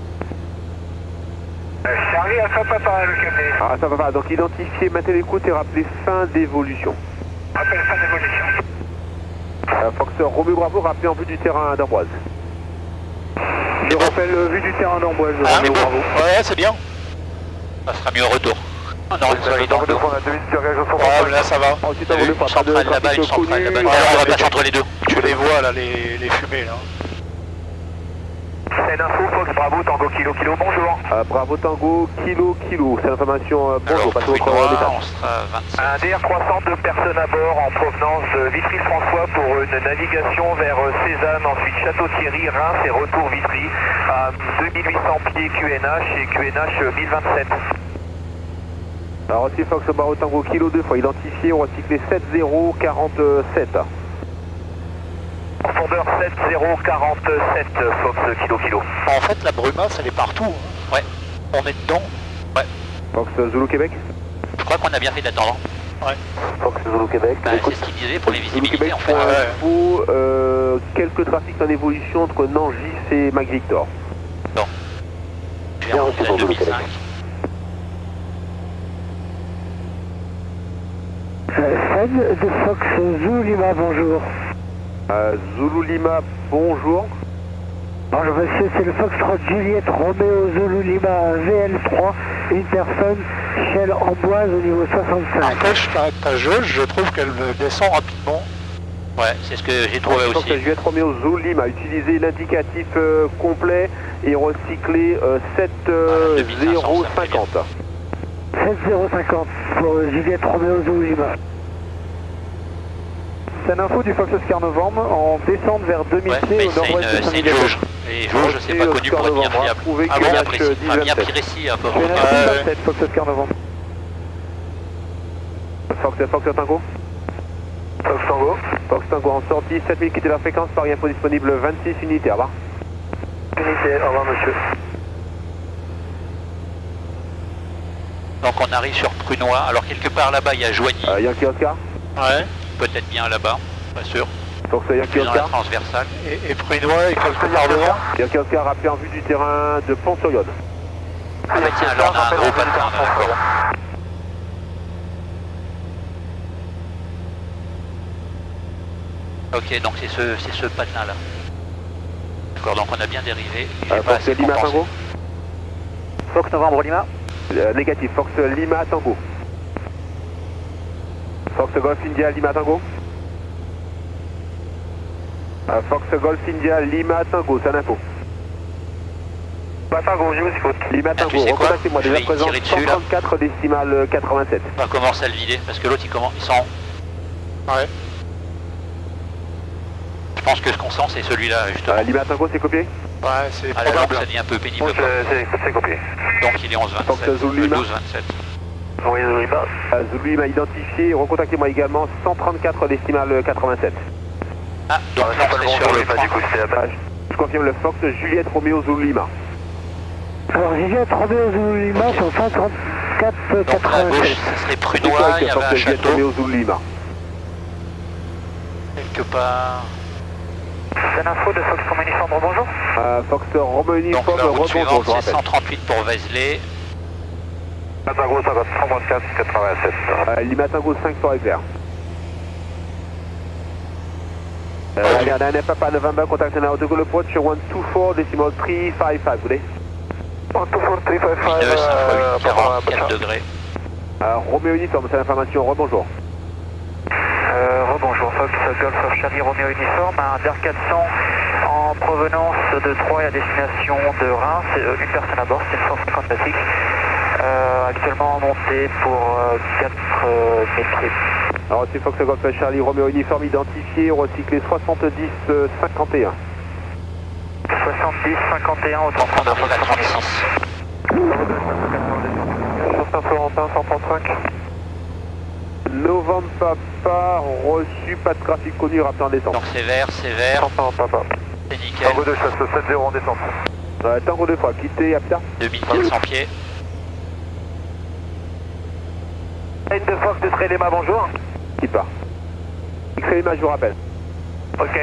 Euh, Charlie Alpha Papa, le cabinet. Ah, ça va pas, donc identifier, maintenez l'écoute et rappelez fin d'évolution. Appel fin d'évolution. Euh, Fox Romeo Bravo, rappelez en vue du terrain d'Amboise. Je rappelle euh, vue du terrain d'Amboise, Ah, Romeo Bravo. ouais, c'est bien. ça sera mieux au retour. On aura une solide en On a deux minutes de réaction sur Ouais, là ça va. Ensuite, T'as on vu, ne une pas de centrale là-bas, une trafic centrale là-bas. connu. Alors, on va mais passer tu- entre les deux. Tu les vois là, les, les fumées là. C'est l'info, Fox Bravo, Tango Kilo Kilo, bonjour. Euh, Bravo Tango, kilo, kilo. C'est l'information, euh, bonjour, Alors, passez pluie votre noire, message. on sera vingt-sept. Un D R trois cents, deux personnes à bord en provenance de Vitry-François pour une navigation vers Cézanne, ensuite Château-Thierry, Reims et retour Vitry à deux mille huit cents pieds Q N H et Q N H mille vingt-sept. Alors aussi Fox Bravo Tango, kilo deux fois identifié, on recyclé sept zéro quarante-sept. Profondeur sept zéro quarante-sept, Fox Kilo Kilo. En fait, la brumasse elle est partout. hein. Ouais. On est dedans. Fox Zulu Québec. Je crois qu'on a bien fait d'attendre. Fox Zulu Québec. Bah, Écoute, c'est ce qu'il disait pour les Zulu visibilités Québec, en fait. pour Ouais. info, euh, quelques trafics en évolution entre Nangis et Mac Victor. J'ai un à deux mille cinq. Fred de Fox Zulu Lima, bonjour. Euh, Zulu Lima, bonjour. Bonjour monsieur, c'est le Foxtrot Juliette Roméo Zulu Lima V L trois, une personne, Shell Amboise au niveau soixante-cinq. N'empêche, ta, ta jauge, je trouve qu'elle descend rapidement. Ouais, c'est ce que j'ai trouvé Fox aussi. Juliette Romeo Zulu Lima, utilisez l'indicatif euh, complet et recyclez euh, sept zéro cinquante. sept zéro cinquante pour euh, Juliette Roméo Zulu Lima. C'est une info du Fox Oscar Novembre en descente vers deux mille Ouais, pieds mais au c'est nord-ouest de une, c'est une Saint-Miguel. jauge. Les jauges, c'est pas connu pour être bien fiable. Approuvé Ah Q bon, N H apprécie. dix Enfin, bien vingt-sept. précis, un peu. Q N H Ouais. dix vingt-sept, Fox Oscar Novembre. Fox, Fox Tango. Fox Tango. Fox Tango en sortie, sept mille quittez la fréquence, Paris Info disponible vingt-six unités, au revoir. Unité, au revoir monsieur. Donc on arrive sur Prunois. Alors quelque part là-bas, il y a Joigny. Euh, Yankee Oscar. Ouais. Peut-être bien là-bas, pas sûr. Fox Yankee dans la Oscar. transversale. Et, et Prunois, et quelque part devant. Yankee Oscar rappelé en vue du terrain de Pont-sur-Yonne. Ah bah tiens, alors on a un gros patin, d'accord. Ok, donc c'est ce, c'est ce patin là. D'accord, donc on a bien dérivé. Il est Euh, pas Fox assez Lima compensé. Tango. Fox Novembre Lima. Euh, négatif, Fox Lima Tango. Fox Golf India Lima Tango. Euh, Fox Golf India Lima Tango, c'est un info. Lima Tango, je vous écoute. Lima Ah, tu Tango, sais quoi, recontactez-moi, je déjà vais y présent tirer dessus, là. cent trente-quatre décimal quatre-vingt-sept. On va commencer à le vider parce que l'autre il commence, il sent. Ouais. Je pense que ce qu'on sent c'est celui-là justement. Euh, Lima Tango, c'est copié. Ouais, c'est À la lampe probable. ça devient un peu pénible. Bon, quoi. c'est c'est copié. Donc il est onze Fox vingt-sept, Zulu euh, Lima. douze vingt-sept. Oui, oui, bah. Euh, Zulu m'a identifié, recontactez-moi également cent trente-quatre décimal quatre-vingt-sept. Ah, donc Ah, non, c'est pas le c'est bon sur Zulu le Lima, point. du coup, c'est la base. Je confirme le Fox Juliette Romeo Zulu Lima. Alors Juliette Romeo Zulu Lima sur cent trente-quatre Donc à quatre-vingt-sept. gauche ça serait C'est Prunois, correct, il y avait Fox un Juliette château Romeo Zulu Lima. quelque part. C'est l'info de Fox Romain Uniforme, bonjour. Euh, Fox Romeo Donc Uniforme, la route rebonjour, suivante je vous c'est rappelle. cent trente-huit pour Vézelay. Lima Tango, cent trente-quatre quatre-vingt-sept. Euh, Lima Tango cinq pour éclair. Euh, regardez, un Papa November, contact now to go approach one two four decimal three five five, vous voulez? one two four three five five. Minus cinq fois huit, quarante-quatre degrés. Euh, Romeo Uniforme, c'est l'information, rebonjour. Euh, rebonjour, Fox Golf Charlie Romeo Uniforme, un D A R quatre cents en provenance de Troyes à destination de Reims, c'est euh, une personne à bord, c'est une cent cinquante classique, euh, actuellement montée pour euh, quatre euh, métiers. Alors, c'est Fox Golf Charlie Romeo Uniforme identifié, recyclé soixante-dix cinquante et un. soixante-dix cinquante et un au trente-neuf, On arrive à trente-six. cent quarante-un, cent trente-cinq. Novembre Papa, reçu, pas de trafic connu, rappel en descente. Donc c'est vert, c'est vert, cent Papa. c'est nickel. Tango deux chasse sept zéro en descente. Euh, tango deux fois, quittez, Apta. deux mille quatre cents pieds. Ligne de Fox de Trélema, bonjour. Quitte pas. X-Ray Lima, je vous rappelle. Ok.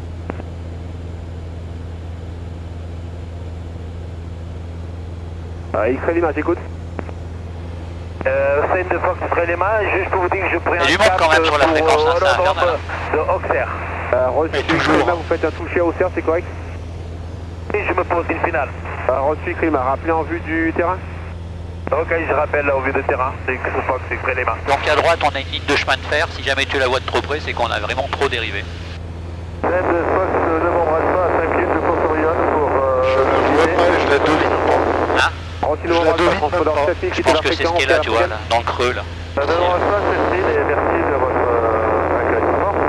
Euh, X-Ray Lima, j'écoute. Euh, scène de Fox Trélema, juste pour vous dire que je prends Il y a un du monde cap quand même sur la pour, fréquence, hein, euh, ça, Novembre regarde, de Auxerre. Euh, reçu, Mais toujours, X-Ray Lima, hein. vous faites un toucher à Auxerre, c'est correct? Et je me pose une finale. Euh, reçu, X-Ray Lima, rappelez en vue du terrain. Ok, je rappelle là au vu de terrain, c'est Fox, c'est Trélema. Donc à droite on a une ligne de chemin de fer, si jamais tu la vois de trop près c'est qu'on a vraiment trop dérivé. Scène de Fox Novembre Alpha à cinq minutes de Pont-sur-Yonne pour... Euh, Je la vois pas et je la devine pas. Hein Reçu, Je la Novembre devine Alpha, transpondeur même pas. sept mille, Je quittez pense la que c'est ce fréquence, qui est là, tu vois, la là, dans le creux là. La Novembre Alpha, c'est Cécile et merci de votre euh, accueil. Au revoir.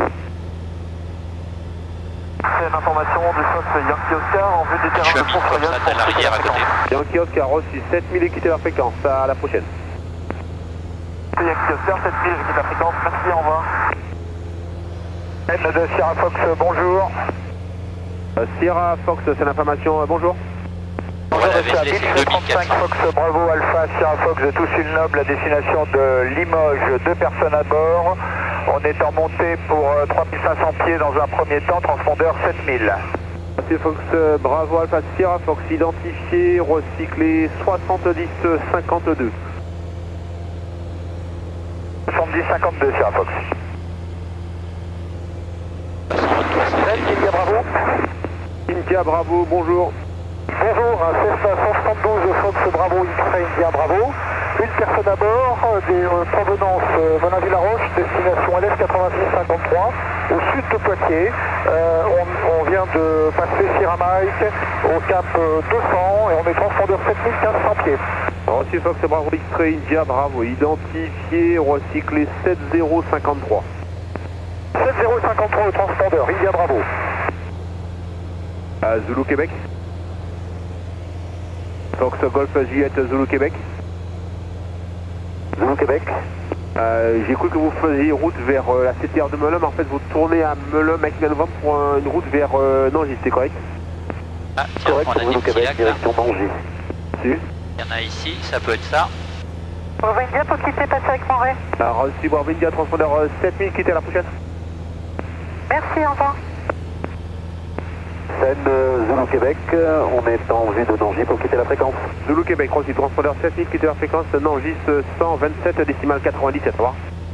C'est l'information du Fox Yankee Oscar en vue des terrains de Chemin comme Pont-sur-Yonne ça, pour t'as la quitter rivière à la côté. fréquence. Yankee Oscar, reçu sept mille et quittez la fréquence, à la prochaine. C'est Yankee Oscar, sept mille, je quitte la fréquence, merci, au revoir. N de Sierra Fox, bonjour. Euh, Sierra Fox, c'est l'information, euh, bonjour. Voilà, Bonjour, monsieur Vézelay, c'est Abid, deux mille quatre trente-cinq cents. Fox Bravo Alpha Sierra Fox, je touche une noble à destination de Limoges, deux personnes à bord. On est en montée pour euh, trois mille cinq cents pieds dans un premier temps, transpondeur sept mille. C'est Fox euh, Bravo Alpha Sierra Fox, identifié, recyclé soixante-dix cinquante-deux. soixante-dix cinquante-deux Sierra Fox. India Bravo. India Bravo, bonjour. Bonjour, un Cessna cent soixante-douze Fox Bravo X-Ray India Bravo. Une personne à bord, euh, des euh, provenances euh, Monin-Villaroche, destination L S quatre-vingt-six cinquante-trois, au sud de Poitiers. Euh, on, on vient de passer Sierra Mike au cap euh, deux cents et on est transpondeur sept mille cinq cents pieds. Reçu Fox Bravo X-Ray India Bravo, identifié, recyclé sept zéro cinquante-trois. sept zéro cinquante-trois au transpondeur, India Bravo. À Zulu Québec. Fox Golf Juliette Zulu Québec. Zulu Québec. Euh, J'ai cru que vous faisiez route vers euh, la C T R de Melun, mais en fait vous tournez à Melun avec Novembre pour un- une route vers euh, Nangy, c'est correct? Ah tiens, Correct on pour a des Zulu petits Québec, lacs là. direction Nangy. Si. Il y en a ici, ça peut être ça. On va bien pour quitter Patrick Moret. Alors reçu Bravo India, transpondeur euh, sept mille, quittez à la prochaine. Merci, au revoir. Seine Zulu Québec, on est en vue de Nangis pour quitter la fréquence. Zulu Québec, Rossi, transpondeur sept mille, quitter la fréquence Nangis cent vingt-sept décimal quatre-vingt-dix-sept, au revoir.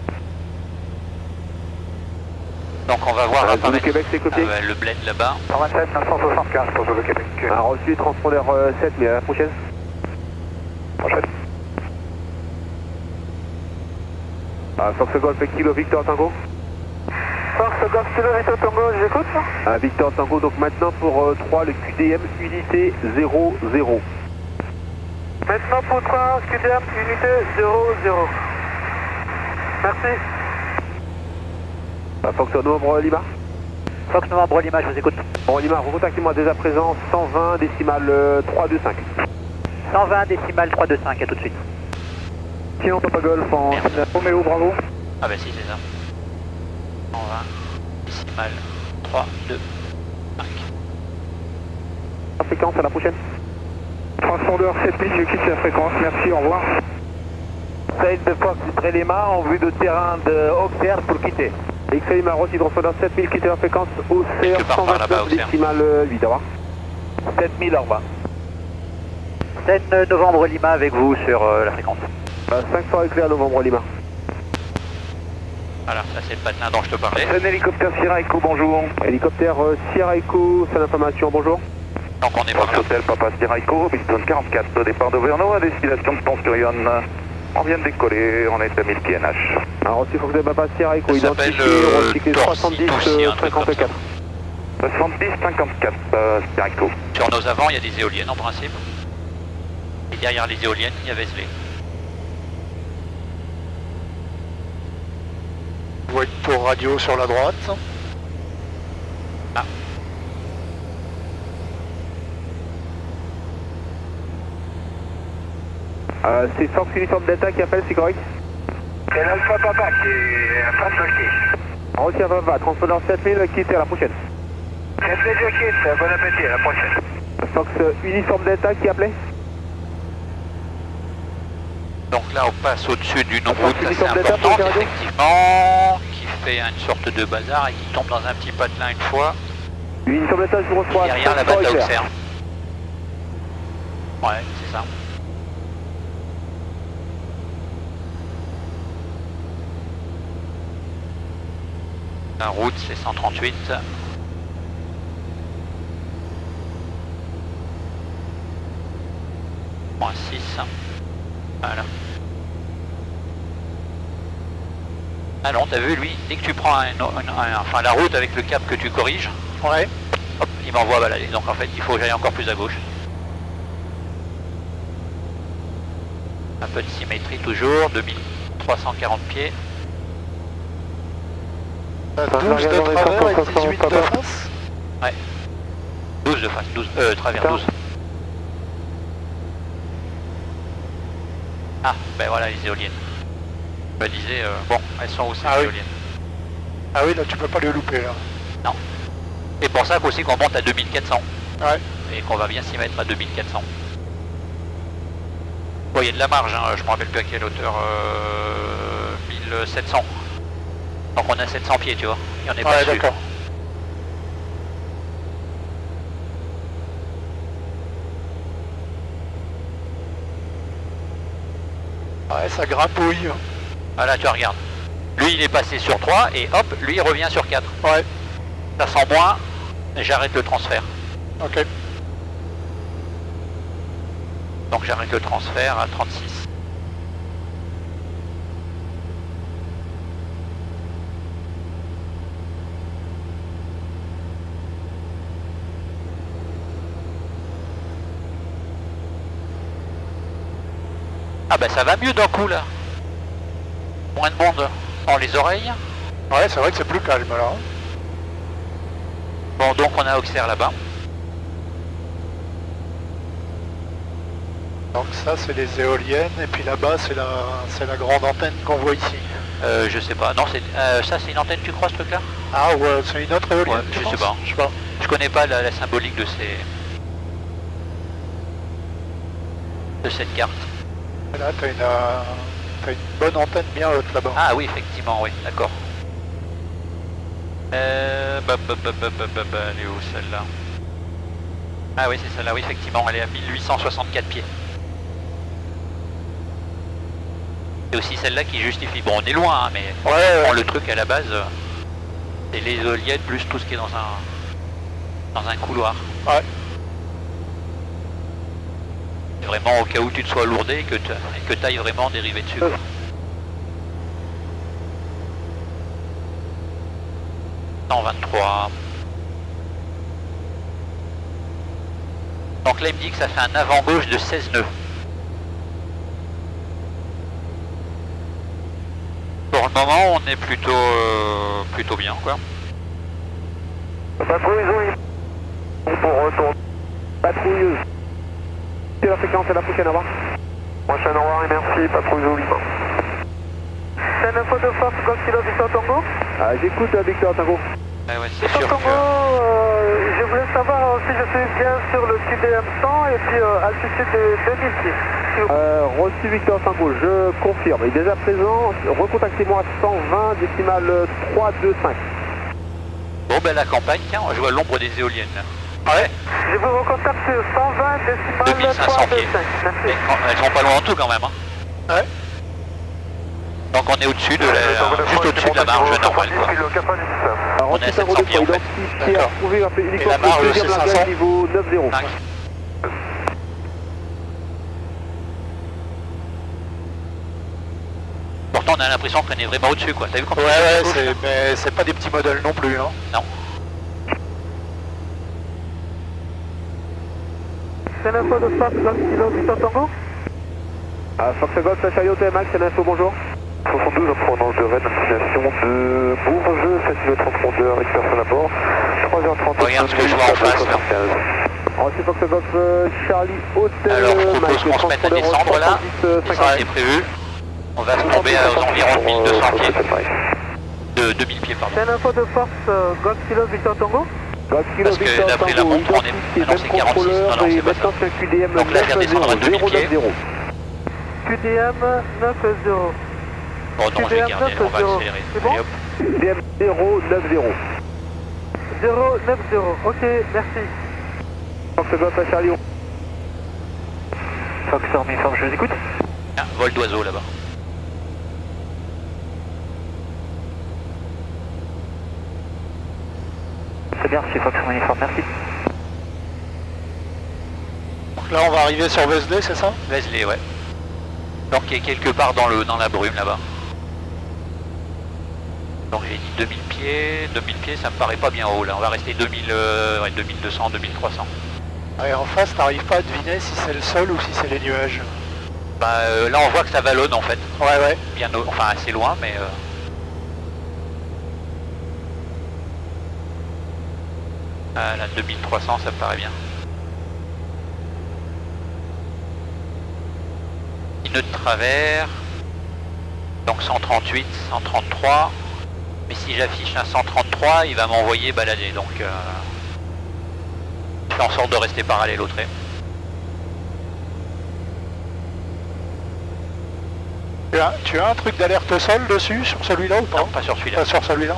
Donc on va voir Euh, apparaître Zulu Québec, c'est copié. ah, ouais, le blend là-bas. cent vingt-sept neuf cent soixante-quinze pour Zulu Québec. Un reçu, transpondeur euh, sept mille, à la prochaine. Prochaine. Ah, Fox Golf Kilo Victor Tango. Fox Golf Kilo Victor Tango, j'écoute. Ah, Victor Tango, donc maintenant pour euh, trois, le Q D M unité zéro zéro. Maintenant pour trois, Q D M unité zéro zéro. Merci. Ah, Fox Novembre Lima. Fox Novembre Lima, je vous écoute. Bon, Lima, recontactez-moi dès à présent cent vingt décimal euh, trois deux cinq. cent vingt décimal trois deux cinq, à tout de suite. Sinon, Papa Golf en Roméo, bravo. Ah bah si c'est ça. cent vingt décimal trois deux cinq. Fréquence, à la prochaine. Transpondeur sept mille, je quitte la fréquence, merci, au revoir. Sail de Fox Lima en vue de terrain de Auxerre pour quitter. X Lima, Rossi, transpondeur sept mille, quitter la fréquence Auxerre Quelque part cent par là-bas, vingt-neuf Auxerre. décimal euh, huit, au revoir. sept mille, au revoir. Seine Novembre Lima avec vous sur euh, la fréquence. Euh, cinq fois éclair Novembre Lima. Voilà, ça c'est le patelin dont je te parlais. Seine hélicoptère Sierra Echo, bonjour. Hélicoptère euh, Sierra Echo, c'est l'information, bonjour. Donc on est pas Fox Hotel Papa Sierra Echo, Boston quarante-quatre, au départ de Verno à destination de Pont-Curion. On vient de décoller, on est à mille pieds N H. Alors, Rossi, Fox de Papa Sierra Echo, Ça s'appelle, identifié, euh, recyclé Torsi, soixante-dix Torsi, un truc comme ça. cinquante-quatre. soixante-dix cinquante-quatre, euh, Sierra Echo. Sur nos avants, il y a des éoliennes en principe. Et derrière les éoliennes, il y a Vézelay. Je vois une tour radio sur la droite. Ah. Euh, c'est Fox Uniforme Delta qui appelle, c'est correct? C'est l'Alpha Papa qui est en train de sortir. Rossi, Papa, transpondeur sept mille, quitter à la prochaine. C'est déjà quitte, bon appétit, à la prochaine. Fox euh, Uniforme Delta qui appelait? Donc là, on passe au-dessus d'une Fox route assez Uniforme Delta, importante, pour radio. effectivement, qui fait une sorte de bazar et qui tombe dans un petit patelin une fois. Uniforme Delta, je vous reçois. Derrière la cinq fois base éclair. d'Auxerre. Ouais, c'est ça. La route, c'est cent trente-huit. Moins six. Voilà. Ah non, t'as vu lui, dès que tu prends un, un- un- enfin, la route avec le cap que tu corriges, Ouais. hop, il m'envoie balader. Donc en fait, il faut que j'aille encore plus à gauche. Un peu de symétrie toujours, deux mille trois cent quarante pieds. Euh, douze de travers et dix-huit de face. douze de face, douze, euh, travers douze. Ah, ben voilà les éoliennes. Je me disais, euh, bon, elles sont aussi Ah les oui. éoliennes. Ah oui, là tu peux pas les louper là. C'est pour ça qu'aussi qu'on monte à deux mille quatre cents. Ouais. Et qu'on va bien s'y mettre à deux mille quatre cents. Bon, il y a de la marge, hein, je me rappelle plus à quelle hauteur, euh, mille sept cents. Donc on a sept cents pieds, tu vois. Et on est pas Ouais, dessus. d'accord. Ouais, ça grappouille. Voilà, tu regardes. Lui, il est passé sur trois et hop, lui, il revient sur quatre. Ouais, Ça sent moins, j'arrête le transfert. ok. Donc j'arrête le transfert à trente-six. Ah bah ça va mieux d'un coup là. Moins de monde dans les oreilles. Ouais, c'est vrai que c'est plus calme là. Bon, donc on a Auxerre là-bas. Donc ça c'est les éoliennes et puis là-bas c'est la c'est la grande antenne qu'on voit ici. Euh, je sais pas. Non, c'est euh, ça c'est une antenne, tu crois, ce truc-là? Ah ouais, c'est une autre éolienne. Ouais, tu je penses sais pas. Je sais pas. Je connais pas la, la symbolique de ces de cette carte. Et là t'as une, euh, t'as une bonne antenne bien haute là-bas. Ah oui, effectivement, oui, d'accord. Euh, bah, bah, bah, bah, bah, bah, bah, elle est où celle-là? Ah oui, c'est celle-là, oui, effectivement, elle est à mille huit cent soixante-quatre pieds. C'est aussi celle-là qui justifie. Bon, on est loin, hein, mais Ouais, ouais. bon, le truc à la base, euh, c'est les éoliennes plus tout ce qui est dans un, dans un couloir. Ouais. C'est vraiment au cas où tu te sois lourdé et que tu ailles vraiment dériver dessus. Quoi. cent vingt-trois. Donc là il me dit que ça fait un avant-gauche de seize nœuds. Pour le moment on est plutôt euh, plutôt bien quoi. Patrouilleuse, pour retour. Patrouilleuse. C'est la fréquence, c'est la prochaine, au revoir. Prochaine, au revoir et merci, patrouilleuse Lima. C'est une info de force, Golf Kilo Victor Tango. Ah, j'écoute euh, Victor Tango. Ah ouais, c'est Victor sûr Tango, que... euh, je voulais savoir si je suis bien sur le Q D M cent et puis euh, altitude de deux mille pieds. Euh, reçu Victor Tango, je confirme. Il est déjà présent, recontactez-moi à cent vingt, décimale trois deux cinq. Bon ben la campagne, tiens, on joue à l'ombre des éoliennes là. Ouais. Je vous recontacte sur cent vingt, deux mille décimale cinq trois cents deux pieds. cinq. Merci. Mais quand- elles sont pas loin en tout quand même. Hein. Ouais. Donc on est au-dessus de la, juste au-dessus de la marge normale quoi. Alors, On est à reçu sept Tango cents deux pieds, en fois fait. identifié, D'accord. approuvé, appelé Et la hélicoptère marge, deuxième c'est langage cinq cents. niveau neuf zéro. cinq. Pourtant on a l'impression qu'on est vraiment au-dessus quoi. T'as vu comment Ouais, c'est ouais, gauche, c'est, là mais c'est pas des petits modèles non plus. Hein. Non. C'est une info de force, Golf Kilo Victor Tango. Ah, Fox Golf, Chariot T M X, c'est l'info, bonjour. soixante-douze en provenance de Rennes, destination de Bourges, sept kilomètres trente rondeurs avec personne à bord, trois heures trente. Regarde ce que je vois en face là. Reçu Fox Golf, euh, Charlie Hotel. Alors je propose qu'on se mette à descendre là. euh, C'est ça qui est prévu. On va se tomber aux environs de mille deux cents pieds. De deux mille pieds pardon. C'est une info de force, euh, Golf Kilo Victor Tango. Golf Kilo Parce que Victor d'après la Tango, montre, on est- identifié, ah non, même c'est quarante-six, contrôleur non, non, et c'est pas maintenant ça. c'est un Q D M Donc là, je viens de descendre à deux mille pieds. Q D M neuf zéro. Bon non, je vais garder, on va accélérer. C'est bon? Allez, hop. Q D M zéro neuf zéro. zéro neuf zéro. Ok, merci. Fox Golf, Charlie. Fox Army Farm, je vous écoute. Ah, vol d'oiseau là-bas. C'est bien, c'est Fox Army Farm, merci. Donc là, on va arriver sur Wesley, c'est ça? Wesley, ouais. Donc il est quelque part dans, le, dans la brume là-bas. Donc j'ai dit deux mille pieds, deux mille pieds ça me paraît pas bien haut là, on va rester deux mille, euh, ouais, deux mille deux cents, deux mille trois cents. Ouais, en face, t'arrives pas à deviner si c'est le sol ou si c'est les nuages. Bah euh, là on voit que ça vallonne en fait, Ouais, ouais. bien au- enfin assez loin mais... Euh... Ah là deux mille trois cents ça me paraît bien. Nœud de travers, donc cent trente-huit, cent trente-trois, mais si j'affiche un cent trente-trois, il va m'envoyer balader, donc euh, je fais en sorte de rester parallèle au trait. Tu as, tu as un truc d'alerte au sol dessus, sur celui-là ou pas? Non, pas sur celui-là. Pas sur celui-là.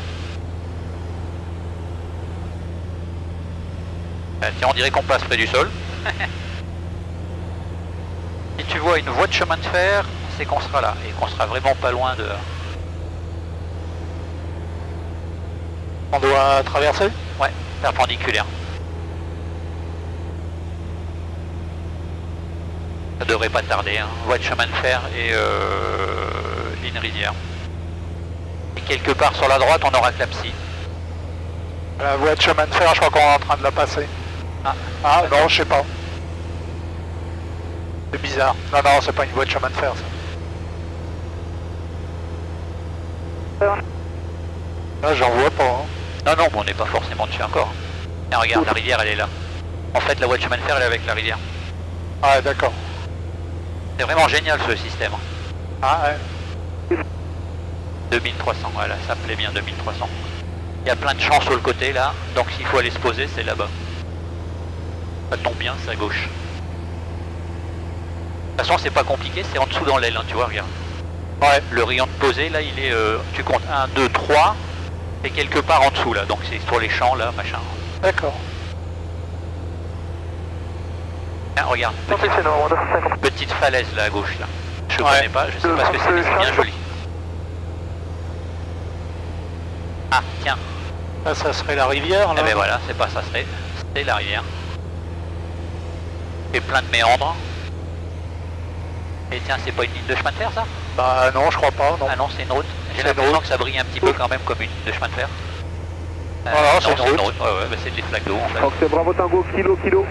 Euh, tiens, on dirait qu'on passe près du sol. Si tu vois une voie de chemin de fer, c'est qu'on sera là, et qu'on sera vraiment pas loin de... On doit traverser? Ouais, perpendiculaire. Ça devrait pas tarder, hein. Voie de chemin de fer et euh, ligne rizière. Et quelque part sur la droite, on aura Clapsy. La voie de chemin de fer, je crois qu'on est en train de la passer. Ah, Ah non, je sais pas. C'est bizarre. Non, non, c'est pas une voie de chemin de fer, ça. Là, j'en vois pas. Hein. non, non, bon, on n'est pas forcément dessus encore. Tiens, regarde, la rivière, elle est là. En fait, la voie de chemin de fer, elle est avec la rivière. Ah, d'accord. C'est vraiment génial, ce système. Ah, ouais. deux mille trois cents, voilà, ça me plaît bien, deux mille trois cents. Il y a plein de champs sur le côté, là, donc s'il faut aller se poser, c'est là-bas. Ça tombe bien, c'est à gauche. De toute façon, c'est pas compliqué, c'est en dessous dans l'aile, hein, tu vois, regarde. Ouais, le rayon de posée, là, il est... Euh, tu comptes un, deux, trois, C'est quelque part en dessous là, donc c'est sur les champs là, machin. D'accord. Tiens, regarde, petite, petite falaise là à gauche là. Je Ouais. connais pas, je sais pas ce que c'est, mais c'est bien joli. Ah, tiens. Là, ça serait la rivière, là. Eh ben voilà, c'est pas ça, c'est c'est la rivière. Et plein de méandres. Et tiens, c'est pas une ligne de chemin de fer ça? Bah non, je crois pas, non. Ah non, c'est une route. J'ai C'est une l'impression route. que ça brille un petit peu quand même comme une ligne de chemin de fer. Euh, Voilà, non, c'est une c'est une route. route. Ouais, ouais, bah c'est des flaques d'eau en fait. Donc c'est Bravo Tango, kilo, kilo.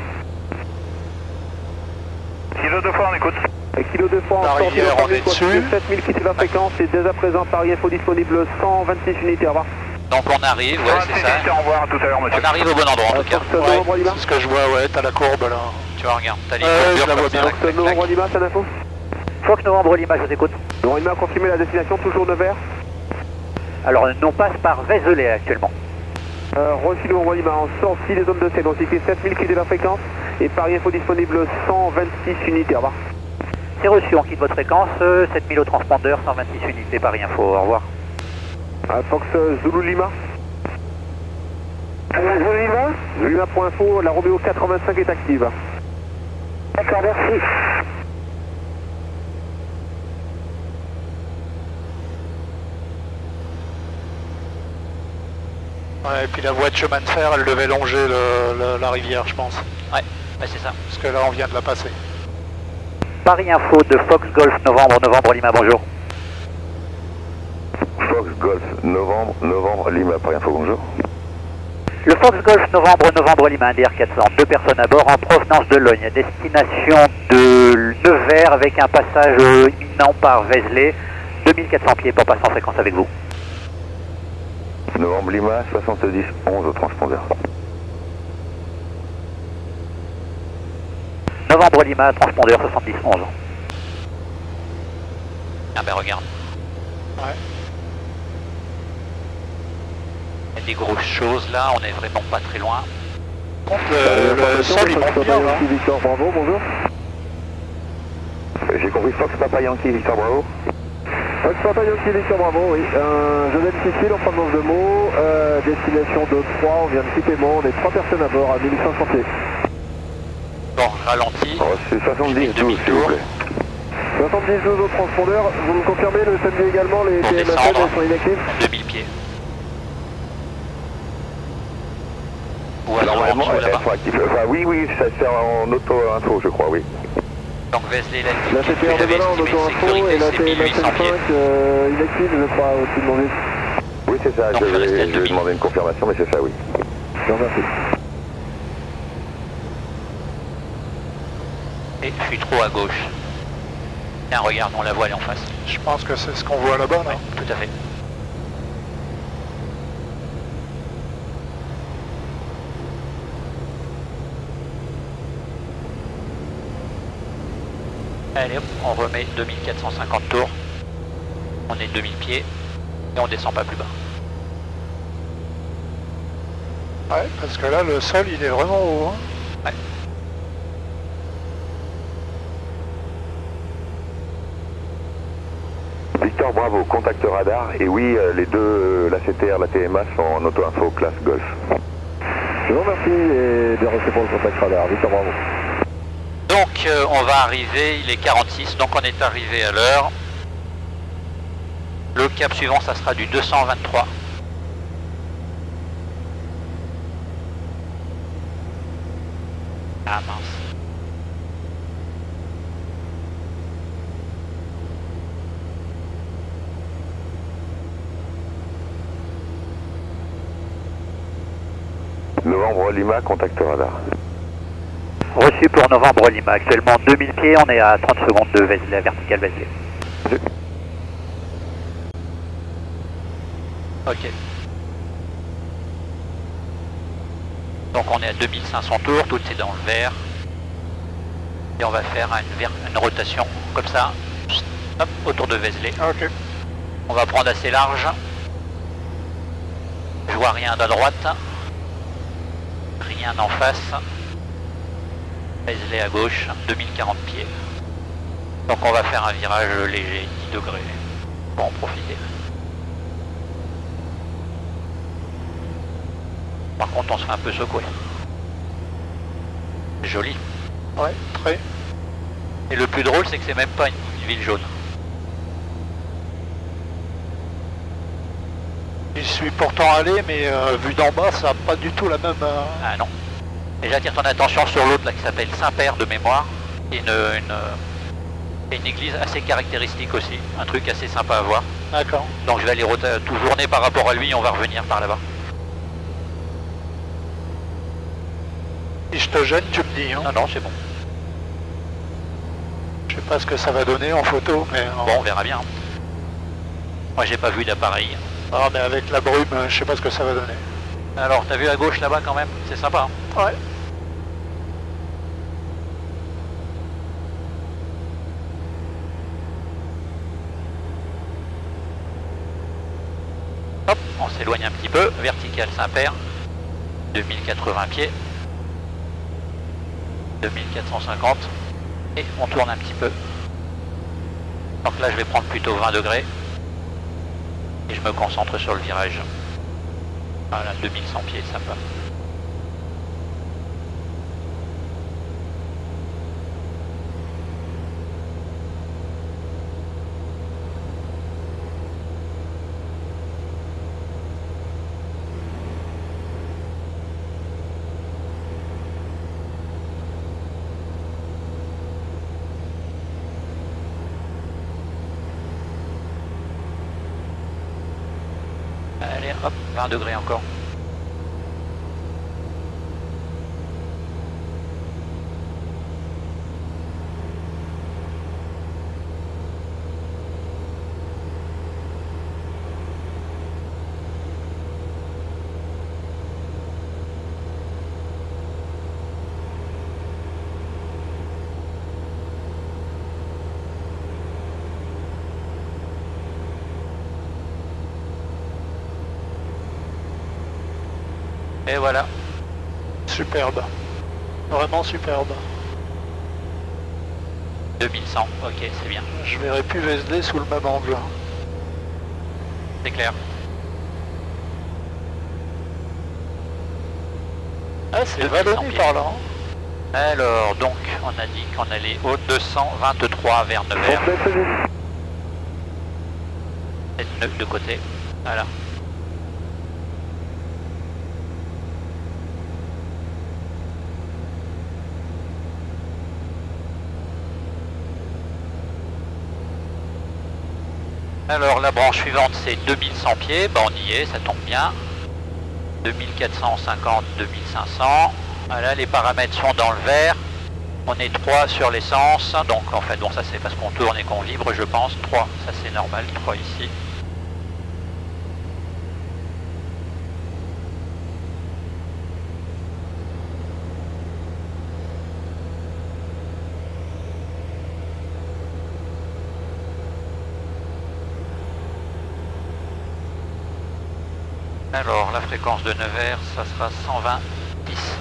Kilo deux fois, on écoute. Et kilo deux fois en La sortie rivière, de on est dessus. sept mille quittez la fréquence et dès à présent Paris Info disponible cent vingt-six unités, au revoir. Donc on arrive, ouais, c'est ça. Au revoir, à tout à l'heure, monsieur. On arrive au bon endroit en tout cas. Fox Novembre Lima. C'est ce que je vois, ouais, t'as la courbe, là. Tu vois, regarde, t'as les Ouais, courbures je la vois comme ça, bien. clac, Fox clac, clac. Novembre Lima, c'est l'info. Fox Novembre Lima, je vous écoute. Novembre Lima a confirmé la destination, toujours Nevers. Alors, on passe par Vézelay actuellement. Euh, reçu Novembre Lima en sortie des zones de C, donc c'est sept mille quittez la fréquence et Paris Info disponible cent vingt-six unités, au revoir. C'est reçu, on quitte votre fréquence, euh, sept mille au transpondeur, cent vingt-six unités, Paris Info, au revoir. Euh, Fox euh, Zulu Lima. Zulu Lima Zulu Lima pour info, la Romeo quatre-vingt-cinq est active. D'accord, merci. Ouais, et puis la voie de chemin de fer, elle devait longer le- le- la rivière, je pense. Ouais, bah c'est ça. Parce que là, on vient de la passer. Paris Info de Fox Golf Novembre, Novembre Lima, bonjour. Fox Golf Novembre, Novembre Lima, Paris Info, bonjour. Le Fox Golf Novembre, Novembre Lima, un D R quatre cents, deux personnes à bord en provenance de Logne, destination de Nevers avec un passage euh, imminent par Vézelay, deux mille quatre cents pieds pour passer en fréquence avec vous. Novembre Lima, soixante-dix onze au transpondeur. Novembre Lima, transpondeur soixante-dix onze. Ah ben regarde. Ouais. Il y a des grosses choses là, on est vraiment pas très loin. Par contre, le, le sol, il monte bien, là. Victor Bravo, bonjour. Euh, J'ai compris Fox Papa Yankee, Victor Bravo. Fox Papa Yankee, Victor Bravo, oui. Euh, Genève Sicile en provenance de Meaux, euh, destination de Troyes, on vient de quitter Meaux, on est trois personnes à bord à mille cinq cents pieds. Bon, je ralentis. Oh, c'est soixante-dix douze, s'il vous plaît. soixante-dix douze au transpondeur, vous me confirmez le samedi également, les Pour T M A N descendre. sont inactifs? deux mille pieds. Ou alors en Normalement, dessous elles là-bas. sont actives. Enfin, oui, oui, ça sert en auto-info, je crois, oui. Donc Vézelay, La la C T R de j'avais Melun en estimé auto-info sécurité, et la c'est T M mille huit cents A N pieds. cinq euh, inactive, je crois, au-dessus de mon vue. Oui, c'est ça, Donc, je je vais rester à vais, je deux vais mille. demander une confirmation, mais c'est ça, oui. Je vous remercie. Et je suis trop à gauche. Tiens, regarde, on la voit, elle est en face. Je pense que c'est ce qu'on voit là-bas, non? Oui, tout à fait. Allez hop, on remet deux mille quatre cent cinquante tours. On est deux mille pieds et on descend pas plus bas. Ouais, parce que là, le sol, il est vraiment haut, hein. Ouais. Victor Bravo, contact radar. Et oui, euh, les deux, euh, la C T R, la T M A sont en auto-info classe Golf. Je vous remercie et bien reçu pour le contact radar. Victor Bravo. Donc euh, on va arriver, il est quarante-six, donc on est arrivé à l'heure. Le cap suivant, ça sera du deux cent vingt-trois. Ah mince. Novembre Lima, contact radar. Reçu pour Novembre Lima, actuellement deux mille pieds, on est à trente secondes de Vézelay, vertical Vézelay. Ok. Donc on est à deux mille cinq cents tours, tout est dans le vert. Et on va faire une, ver- une rotation comme ça, hop, autour de Vézelay. Ok. On va prendre assez large. Je vois rien à droite. Rien en face. Vézelay à gauche, deux mille quarante pieds. Donc on va faire un virage léger, dix degrés, pour en profiter. par contre on se fait un peu secouer. Joli. Ouais, très. Et le plus drôle c'est que c'est même pas une, une ville jaune. J'y suis pourtant allé, mais euh, vu d'en bas, ça n'a pas du tout la même... Euh... Ah non. Et j'attire ton attention sur l'autre là qui s'appelle Saint-Père de mémoire. Une, une, une église assez caractéristique aussi, un truc assez sympa à voir. D'accord. Donc je vais aller tout journer par rapport à lui et on va revenir par là-bas. Si je te gêne, tu me dis. Hein. Non, non, c'est bon. Je sais pas ce que ça va donner en photo, mais... Bon, on verra bien. Moi j'ai pas vu d'appareil. Ah, mais avec la brume, je sais pas ce que ça va donner. Alors, t'as vu à gauche là-bas quand même? C'est sympa. Hein? Ouais. Hop, on s'éloigne un petit peu. Vertical Saint-Père. deux mille quatre-vingts pieds. deux mille quatre cent cinquante. Et on tourne un petit peu. Donc là, je vais prendre plutôt vingt degrés. Et je me concentre sur le virage. Voilà, deux mille cent pieds, ça va. Allez, hop, vingt degrés encore. Et voilà. Superbe. Vraiment superbe. deux mille cent, ok, c'est bien. Je verrai plus V S D sous le même angle. C'est clair. Ah, c'est vallonné par là. Hein. Alors, donc, on a dit qu'on allait au deux cent vingt-trois vers Nevers. C'est de côté. Voilà. Alors la branche suivante c'est deux mille cent pieds, bah, on y est, ça tombe bien. deux mille quatre cent cinquante, deux mille cinq cents. Voilà, les paramètres sont dans le vert. On est trois sur l'essence, donc en fait bon ça c'est parce qu'on tourne et qu'on vibre je pense. trois, ça c'est normal, trois ici. Alors la fréquence de Nevers, ça sera cent vingt dix.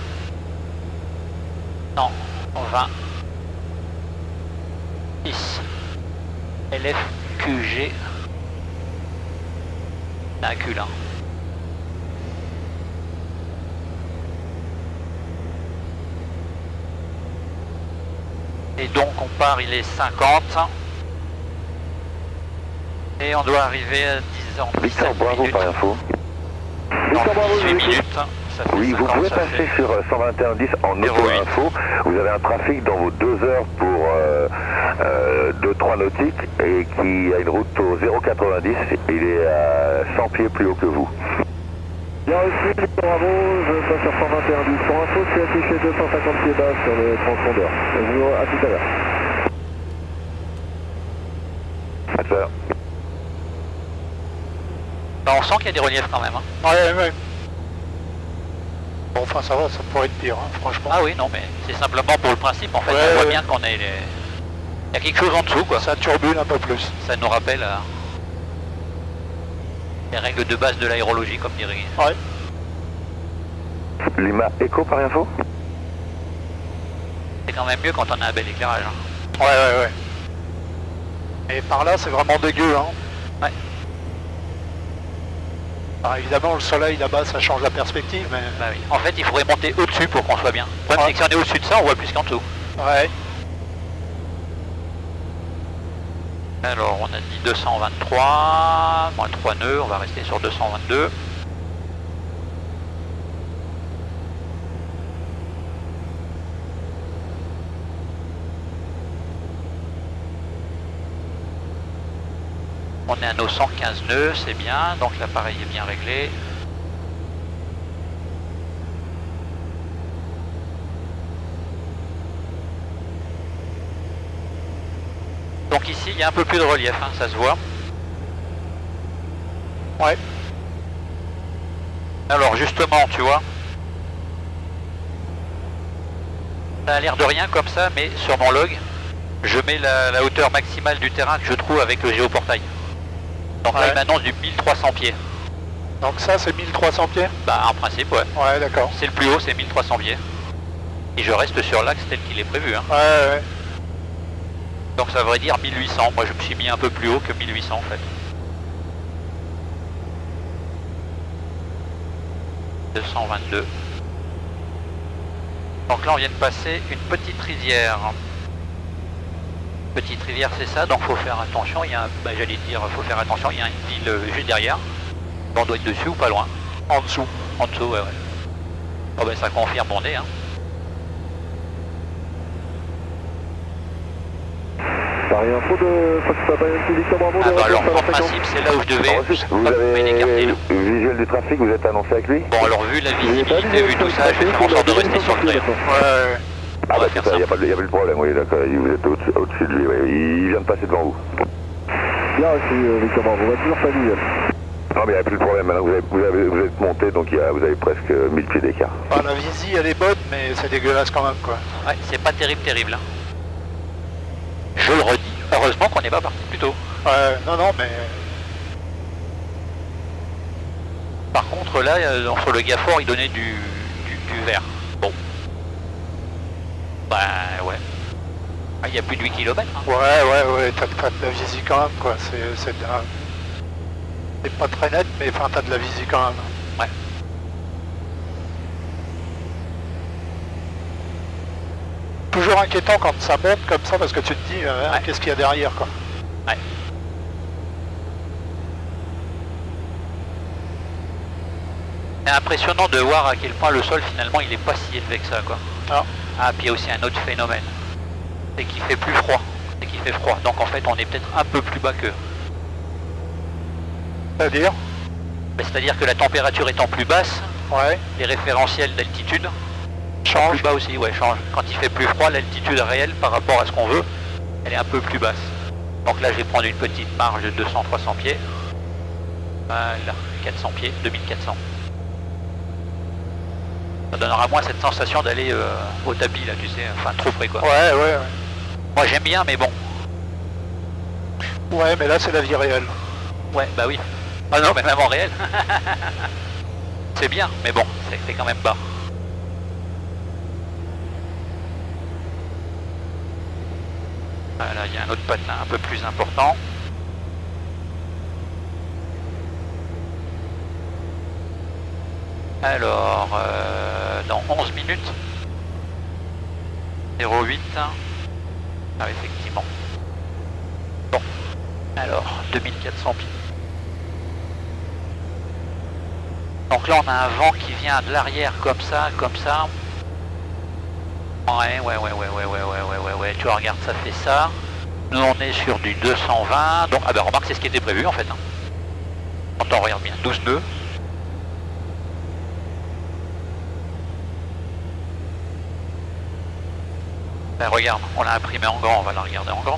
Non, cent vingt dix. L F Q G. Un Q un. Et donc on part, il est cinquante. Et on doit arriver à dix ans. Victor, bravo par info. Dans dix-huit minutes, ça fait oui, vous cinquante, pouvez ça passer fait... sur cent vingt et un dix en auto-info. Vous avez un trafic dans vos deux heures pour euh, euh, deux trois nautiques et qui a une route au zéro quatre-vingt-dix. Il est à cent pieds plus haut que vous. Bien reçu, bravo, je passe sur cent vingt et un dix. Pour info, c'est affiché deux cent cinquante pieds bas sur le transpondeur. Je vous à tout à l'heure. À tout à l'heure. Bah, on sent qu'il y a des reliefs quand même. Hein. Ouais, ouais. Bon, enfin ça va, ça pourrait être pire, hein, franchement. Ah oui, non, mais c'est simplement pour le principe en fait. Ouais, on voit ouais. bien qu'on est les... Il y a quelque chose en dessous quoi. Ça turbule un peu plus. Ça nous rappelle euh, les règles de base de l'aérologie comme dirait. Ouais. Lima Echo par info. C'est quand même mieux quand on a un bel éclairage. Hein. Ouais, ouais, ouais. Et par là, c'est vraiment dégueu, hein. Ouais. Alors, évidemment, le soleil là-bas, ça change la perspective, mais... Bah oui. En fait, il faudrait monter au-dessus pour qu'on soit bien. Le problème, c'est que si on est au-dessus de ça, on voit plus qu'en dessous. Ouais. Alors, on a dit deux cent vingt-trois, moins trois nœuds, on va rester sur deux cent vingt-deux. On est à nos cent quinze nœuds, c'est bien, donc l'appareil est bien réglé. Donc ici, il y a un peu plus de relief, hein, ça se voit. Ouais. Alors justement, tu vois, ça a l'air de rien comme ça, mais sur mon log, je mets la, la hauteur maximale du terrain que je trouve avec le géoportail. Donc ouais. Là, il m'annonce du mille trois cents pieds. Donc ça, c'est mille trois cents pieds? Bah, en principe, ouais. Ouais, d'accord. C'est le plus haut, c'est mille trois cents pieds. Et je reste sur l'axe tel qu'il est prévu. Hein. Ouais, ouais. Donc ça voudrait dire mille huit cents. Moi, je me suis mis un peu plus haut que mille huit cents, en fait. deux cent vingt-deux. Donc là, on vient de passer une petite rivière. Petite rivière, c'est ça, donc faut faire attention. Il y a, un, bah, j'allais dire, faut faire attention. Il y a une ville euh, juste derrière. On doit être dessus ou pas loin. En dessous. En dessous, ouais, ouais. Oh ben ça confirme mon nez, hein. Paris Info de Fox Papa Victor Bravo. Ah bah alors, en principe, c'est là où je devais. Vous avez le visuel du trafic, vous êtes annoncé avec lui? Bon alors, vu la visibilité, vu tout ça, je vais faire en sorte de rester sur le grille. Ouais, ouais. Ah bah c'est ça, il n'y a, a pas de problème, oui, d'accord, vous êtes au-dessus au de lui, oui. Il vient de passer devant vous. Bien reçu, Victor Bravo, on va toujours pas visuel. Non mais il n'y a plus de problème, maintenant vous, avez, vous, avez, vous êtes monté, donc il y a, vous avez presque mille pieds d'écart. Bah, la visie elle est bonne, mais c'est dégueulasse quand même, quoi. Ouais, c'est pas terrible, terrible. Hein. Je le redis, heureusement qu'on n'est pas parti plus tôt. Ouais, non, non, mais... Par contre, là, entre le Gaffort, il donnait du, du, du vert. Bon. Bah, ouais. Ah, il y a plus de huit kilomètres. Hein. Ouais, ouais, ouais, t'as de la visie quand même, quoi. C'est de la... C'est pas très net, mais enfin, t'as de la visie quand même. Ouais. Toujours inquiétant quand ça monte comme ça, parce que tu te dis, euh, ouais. Qu'est-ce qu'il y a derrière, quoi. Ouais. C'est impressionnant de voir à quel point le sol, finalement, il est pas si élevé que ça, quoi. Ah. Ah, puis il y a aussi un autre phénomène. C'est qu'il fait plus froid. C'est qu'il fait froid. Donc en fait, on est peut-être un peu plus bas qu'eux. C'est-à-dire C'est-à-dire que la température étant plus basse, ouais. Les référentiels d'altitude changent. Plus bas aussi, ouais, change. Quand il fait plus froid, l'altitude réelle par rapport à ce qu'on veut, elle est un peu plus basse. Donc là, je vais prendre une petite marge de deux cents à trois cents pieds. Voilà, quatre cents pieds, deux mille quatre cents. Ça donnera moins cette sensation d'aller euh, au tapis, là, tu sais, enfin trop près, quoi. Ouais, ouais, ouais. Moi, j'aime bien, mais bon. Ouais, mais là, c'est la vie réelle. Ouais, bah oui. Ah non, mais même en réel. C'est bien, mais bon, c'est quand même bas. Voilà, il y a un autre patin un peu plus important. Alors, euh, dans onze minutes. zéro huit. Ah, effectivement. Bon. Alors, deux mille quatre cents pieds. Donc là, on a un vent qui vient de l'arrière comme ça, comme ça. Ouais, ouais, ouais, ouais, ouais, ouais, ouais, ouais, ouais, ouais. Tu vois, regarde, ça fait ça. Nous, on est sur du deux cent vingt. Donc, ah ben, remarque, c'est ce qui était prévu, en fait. Hein. Quand on regarde bien, douze nœuds. Ben, regarde, on l'a imprimé en grand, on va la regarder en grand.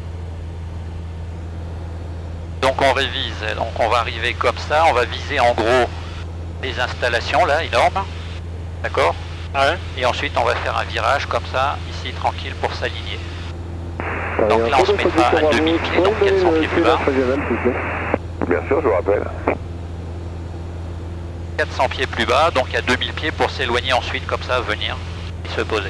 Donc, on révise. Donc, on va arriver comme ça. On va viser, en gros, les installations, là, énormes. D'accord? Ouais. Et ensuite, on va faire un virage comme ça, ici, tranquille, pour s'aligner. Donc là, on se mettra à deux mille pieds, donc quatre cents pieds plus bas. Bien sûr, je vous rappelle. quatre cents pieds plus bas, donc à deux mille pieds pour s'éloigner ensuite, comme ça, venir et se poser.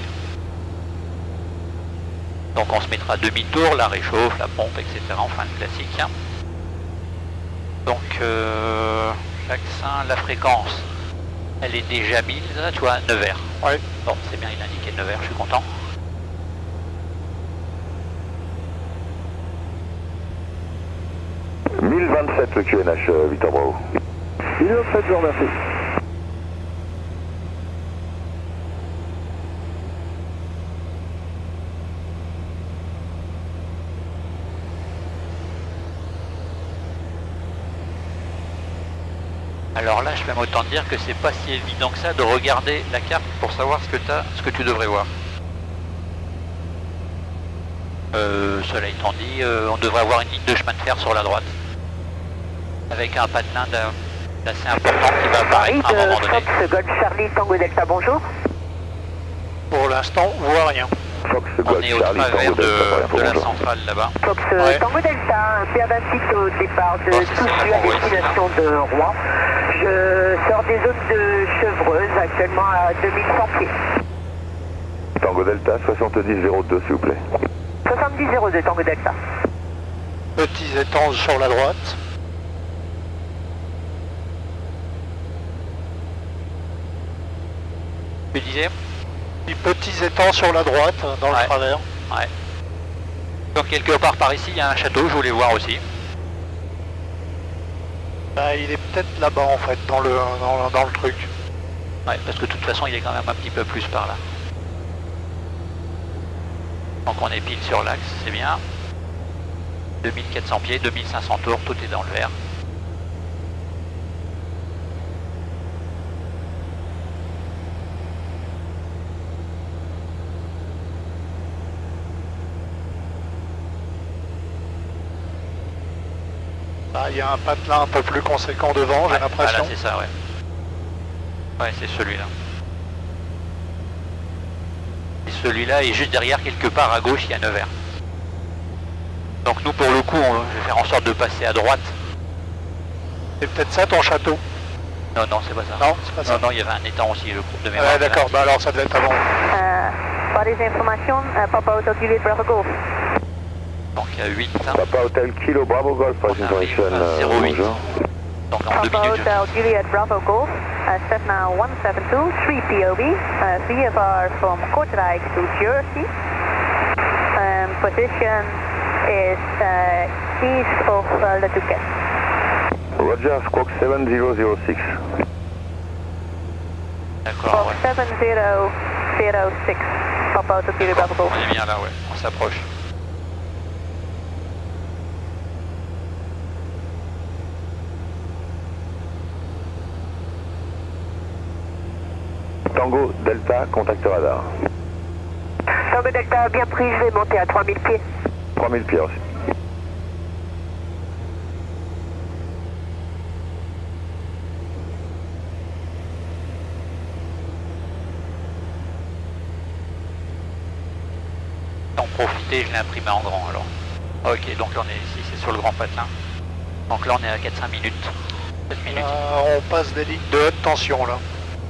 Donc on se mettra demi-tour, la réchauffe, la pompe, et cetera. Enfin, le classique. Donc, euh, Vaccin, la fréquence, elle est déjà mise, là, tu vois, neuf heures. Ouais. Bon, c'est bien, il a indiqué neuf heures, je suis content. mille vingt-sept le Q N H, euh, Victor Bravo. mille vingt-sept, je vous remercie. Alors là, je peux autant dire que c'est pas si évident que ça de regarder la carte pour savoir ce que t'as, ce que tu devrais voir. Euh, cela étant dit, euh, on devrait avoir une ligne de chemin de fer sur la droite, avec un patelin d'assez important qui va apparaître à un moment donné. Fox Golf Charlie Tango Delta, bonjour. Pour l'instant, on voit rien. Fox On Golf est au Charlie travers Tango de, Delta, de la bonjour. centrale là-bas. Fox Ouais. Tango Delta, un P A vingt-six au départ de Bon, c'est Toussus celle-là à qu'on voit ici, destination de Rouen. Je sors des zones de Chevreuse, actuellement à deux mille cent pieds. Tango Delta, soixante-dix zéro deux, s'il vous plaît. soixante-dix zéro deux Tango Delta. Petits étangs sur la droite. Tu disais? Puis petits étangs sur la droite, dans Ouais. le travers. Ouais. Donc quelque part par ici, il y a un château, je voulais voir aussi. Bah, il est peut-être là-bas en fait, dans le, dans, dans le truc. Ouais, parce que de toute façon, il est quand même un petit peu plus par là. Donc on est pile sur l'axe, c'est bien. deux mille quatre cents pieds, deux mille cinq cents tours, tout est dans le vert. Bah, il y a un patelin un peu plus conséquent devant, j'ai Ouais, l'impression. voilà, c'est ça, ouais. Ouais, c'est celui-là. Et celui-là est juste derrière, quelque part à gauche, il y a neuf heures. Donc nous, pour le coup, on va faire en sorte de passer à droite. C'est peut-être ça ton château? Non, non, c'est pas ça. Non, c'est pas ça. Non, non, il y avait un étang aussi, le groupe de mémoire. Ouais, d'accord, bah alors ça devait être avant. Euh, par les informations, euh, Papa Auto Juliet Bravo Golf. Donc il y a huit. Hein. Papa Hôtel Kilo Bravo Golf, On Price arrive Information, à euh, zéro huit. bonjour. Donc en deux Papa minutes. je- Hotel Juliet Bravo Golf, uh, Cessna one seven two, three P O V, uh, three F R from Kortrijk to Jersey. Um, position is uh, east of uh, Le Touquet. Roger, Squawk seven zero zero six. D'accord, Fox ouais. seven zero zero six, Papa Auto Juliet Bravo Golf. On est bien là, ouais. On s'approche. Tango Delta, contact radar. Tango Delta bien pris, je vais monter à trois mille pieds. trois mille pieds aussi. En profiter, je l'ai imprimé en grand alors. Ok, donc là on est ici, c'est sur le grand patelin. Donc là on est à quatre cinq minutes. sept minutes. Là, on passe des lignes de haute tension là.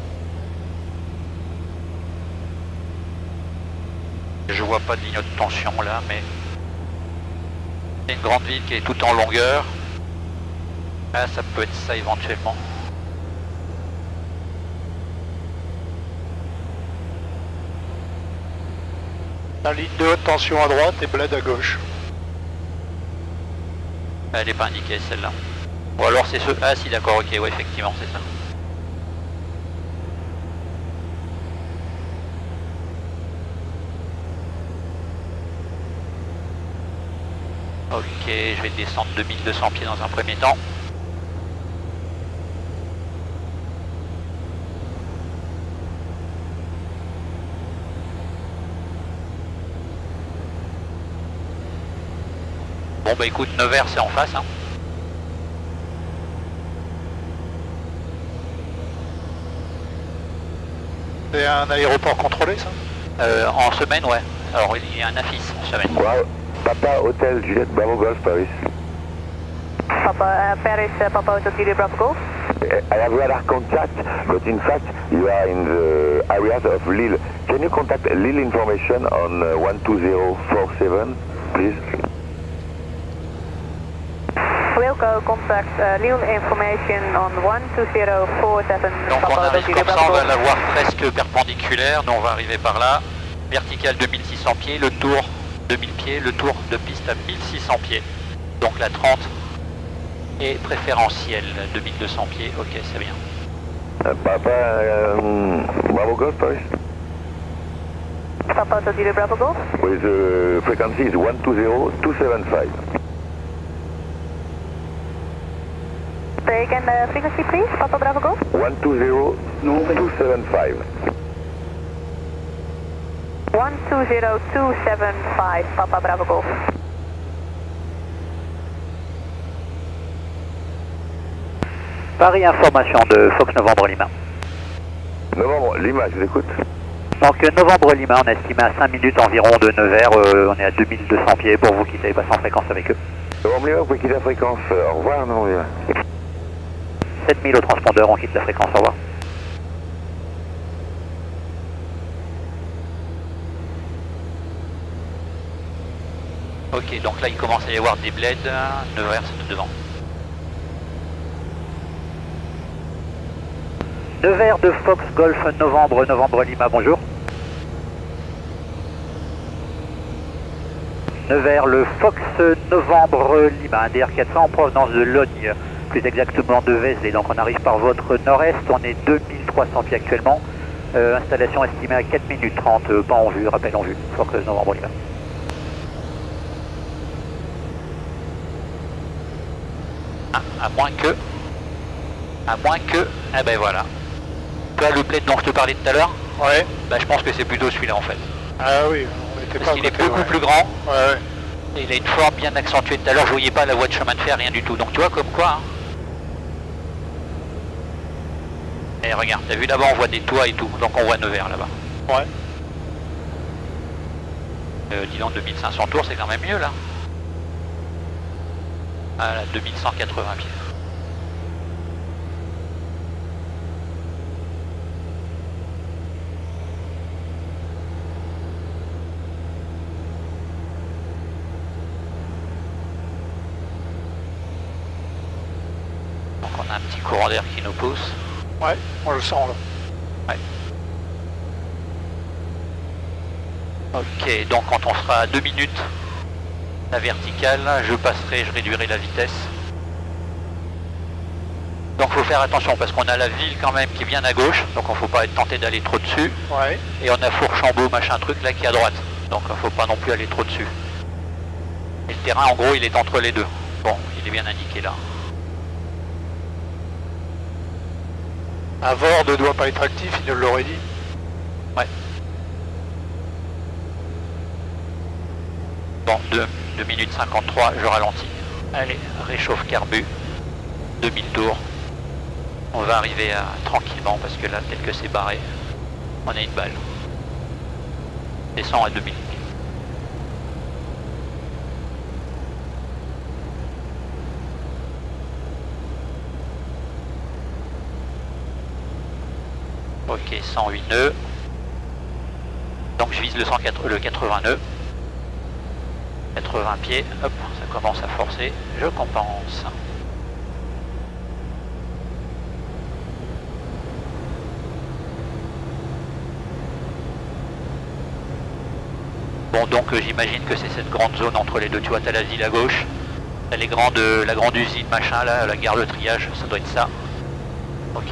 Je vois pas de ligne de tension là, mais c'est une grande ville qui est tout en longueur. Là, ça peut être ça éventuellement. La ligne de haute tension à droite et bled à gauche. Elle n'est pas indiquée celle-là. Ou alors c'est ce... Ah si, d'accord, ok, ouais, effectivement, c'est ça. Ok, je vais descendre deux mille deux cents pieds dans un premier temps. Bon bah écoute, Nevers c'est en face, hein. C'est un aéroport contrôlé ça? Euh, en semaine, ouais. Alors il y a un affiche en semaine. Wow. Papa Hôtel Juliette Bravo Golf, Paris. Papa, uh, Paris, uh, Papa Auto Juliet Bravo Golf. I have radar contact, but in fact you are in the areas of Lille. Can you contact Lille information on uh, one two zero four seven, please? Wilco, contact uh, new information on one two zero four seven. Donc on arrive comme ça, on va la voir presque perpendiculaire, donc on va arriver par là. Verticale deux mille six cents pieds, le tour deux mille pieds, le tour de piste à mille six cents pieds. Donc la trente est préférentielle, deux mille deux cents pieds, ok c'est bien. Uh, Papa, um, Bravo Golf, Paris? Papa Hotel Zulu Bravo Golf. With the frequency is one two zero two seven five. Say again the frequency please, Papa Bravo Golf. one two zero two seven five. one two zero two seven five, Papa Bravo Golf. Paris, information de Fox Novembre Lima. Novembre Lima, je vous écoute. Donc Novembre Lima, on estime à cinq minutes environ de Nevers, euh, on est à deux mille deux cents pieds pour vous qui savez passer en fréquence avec eux. Novembre Lima, vous pouvez quitter la fréquence. Au revoir, Novembre Lima. sept mille au transpondeur, on quitte la fréquence, au revoir. Ok, donc là il commence à y avoir des bleds, Nevers c'est devant. Nevers de Fox Golf Novembre, Novembre Lima, bonjour. Nevers le Fox Novembre Lima, D R quatre cents en provenance de Logne, plus exactement de Vézelay. Donc on arrive par votre nord-est, on est deux mille trois cents pieds actuellement. Euh, installation estimée à quatre minutes trente, euh, pas en vue, rappel en vue, Fox Novembre Lima. Ah, à moins que... À moins que... Ah ben voilà. Tu vois le bled dont je te parlais tout à l'heure? Ouais. Bah je pense que c'est plutôt celui-là en fait. Ah oui, on était Parce pas qu'il est côté, beaucoup ouais. plus grand. Ouais, ouais. Et il a une forme bien accentuée. Tout à l'heure je voyais pas la voie de chemin de fer, rien du tout. Donc tu vois comme quoi. Hein. Et regarde, t'as vu là-bas on voit des toits et tout. Donc on voit Nevers là-bas. Ouais. Euh, dis donc deux mille cinq cents tours c'est quand même mieux là. Voilà, deux mille cent quatre-vingts pieds. Donc on a un petit courant d'air qui nous pousse. Ouais, on le sent là. Ouais. Ok, donc quand on sera à deux minutes la verticale, je passerai, je réduirai la vitesse. Donc faut faire attention parce qu'on a la ville quand même qui est bien à gauche, donc on faut pas être tenté d'aller trop dessus. Ouais. Et on a Fourchambault machin truc là qui est à droite, donc faut pas non plus aller trop dessus. Et le terrain en gros il est entre les deux. Bon, il est bien indiqué là. Avord ne doit pas être actif, il nous l'aurait dit. Ouais. Bon, deux minutes cinquante-trois, je ralentis. Allez, réchauffe carbu. deux mille tours. On va arriver à, tranquillement parce que là, tel que c'est barré, on a une balle. Descend à deux mille. Ok, cent huit nœuds. Donc je vise le, cent quatre, le quatre-vingts nœuds. quatre-vingts pieds, hop, ça commence à forcer, je compense. Bon donc euh, j'imagine que c'est cette grande zone entre les deux, tu vois, t'as la ville à gauche, t'as les grandes, la grande usine machin là, la gare de triage, ça doit être ça. Ok.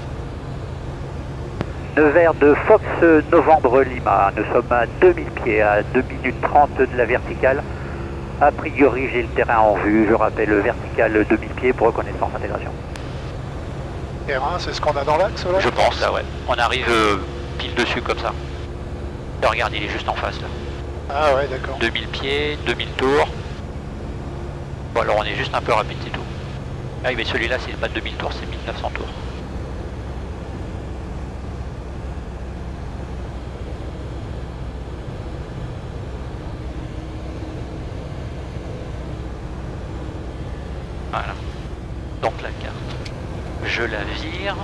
Nevers de Fox Novembre Lima, nous sommes à deux mille pieds, à deux minutes trente de la verticale. A priori j'ai le terrain en vue, je rappelle verticale deux mille pieds pour reconnaissance intégration. Terrain, c'est ce qu'on a dans l'axe là? Je pense ça, ouais. On arrive euh, pile dessus comme ça. Et regarde, il est juste en face là. Ah ouais, d'accord. deux mille pieds, deux mille tours. Bon alors on est juste un peu rapide, c'est tout. Ah oui mais celui-là c'est pas deux mille tours, c'est mille neuf cents tours. Voilà. Donc la carte, je la vire.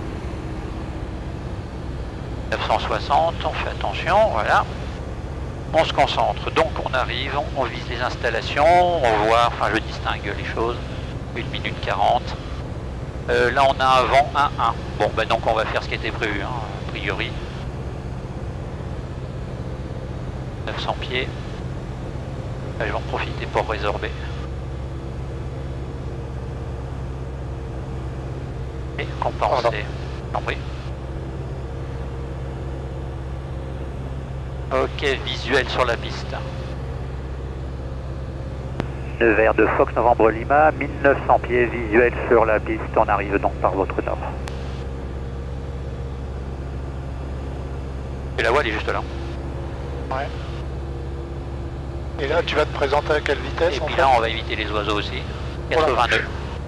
neuf cent soixante, on fait attention, voilà. On se concentre, donc on arrive, on vise les installations, on voit, enfin je distingue les choses, une minute quarante. Euh, là on a un vent un un. Bon ben donc on va faire ce qui était prévu, hein, a priori. neuf cents pieds. Là, je vais en profiter pour résorber. Et compenser. Oh, oui. Ok, visuel sur la piste. Nevers de Fox Novembre Lima, mille neuf cents pieds, visuel sur la piste, on arrive donc par votre nord. Et la voie elle est juste là. Ouais. Et là tu vas te présenter à quelle vitesse? Et en puis fait là on va éviter les oiseaux aussi. quatre-vingt-deux.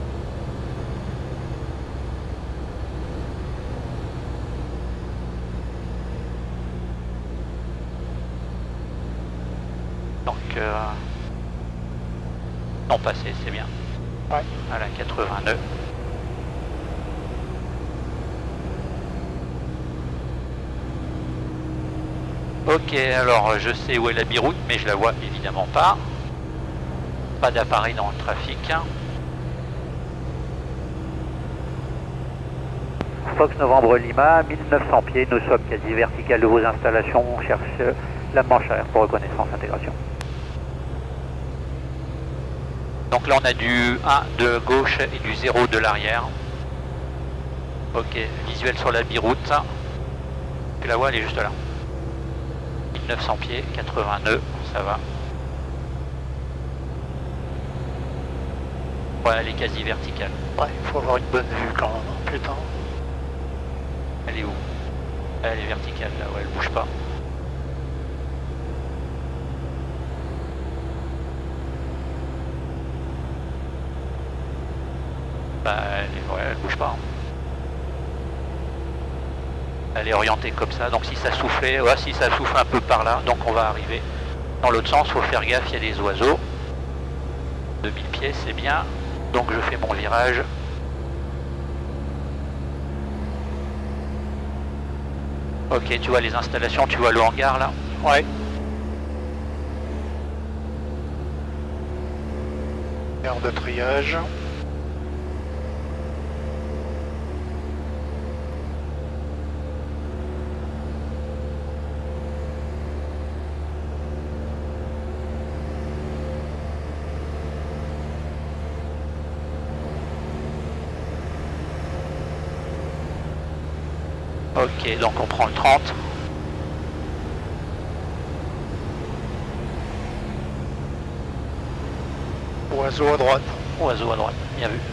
Donc euh... non passé, c'est bien. Ouais. Voilà, quatre-vingt-deux. Ok, alors je sais où est la biroute, mais je la vois évidemment pas. Pas d'appareil dans le trafic. Fox Novembre Lima, mille neuf cents pieds, nous sommes quasi verticales de vos installations, on cherche la manche arrière pour reconnaissance intégration. Donc là on a du un de gauche et du zéro de l'arrière. Ok, visuel sur la biroute. Et la voie elle est juste là. mille neuf cents pieds, quatre-vingt-deux, ça va. Ouais, elle est quasi verticale. Ouais, il faut avoir une bonne vue quand même, hein, putain. Elle est où? Elle est verticale là, ouais, elle bouge pas. Bah, elle, est, ouais, elle bouge pas. Elle est orientée comme ça, donc si ça soufflait, ouais, si ça souffle un peu par là, donc on va arriver dans l'autre sens, faut faire gaffe, il y a des oiseaux. deux mille pieds, c'est bien. Donc je fais mon virage. Ok, tu vois les installations, tu vois le hangar là? Ouais. Aire de triage. Ok, donc on prend le trente. Oiseau à droite. Oiseau à droite, bien vu.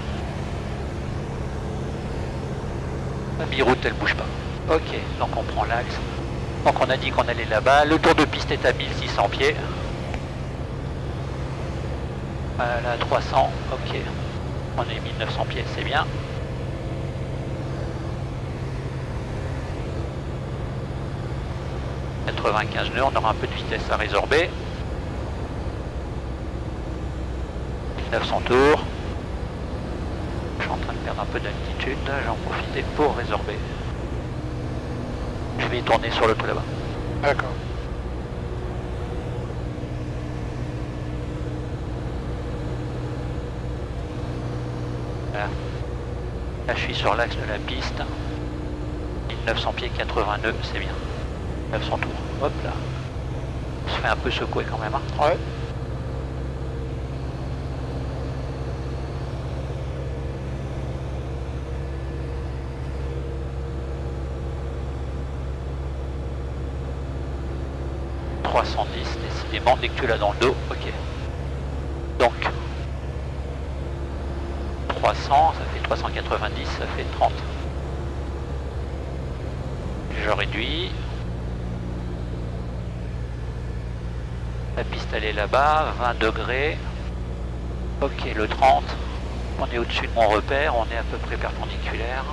La biroute elle bouge pas. Ok, donc on prend l'axe. Donc on a dit qu'on allait là-bas. Le tour de piste est à mille six cents pieds. Voilà, trois cents, ok. On est mille neuf cents pieds, c'est bien. quatre-vingt-quinze nœuds, on aura un peu de vitesse à résorber. mille neuf cents tours. Je suis en train de perdre un peu d'altitude, j'en profite pour résorber. Je vais y tourner sur le tout là-bas. D'accord. Voilà. Là je suis sur l'axe de la piste. mille neuf cents pieds, quatre-vingts nœuds, c'est bien. neuf cents tours. Hop là. On se fait un peu secouer quand même. Hein. Ouais. trois cent dix, décidément, dès que tu l'as dans le dos, ok. Donc, trois cents, ça fait trois cent quatre-vingt-dix, ça fait trente. Je réduis. La piste elle est là-bas, vingt degrés. Ok, le trente. On est au-dessus de mon repère, on est à peu près perpendiculaire.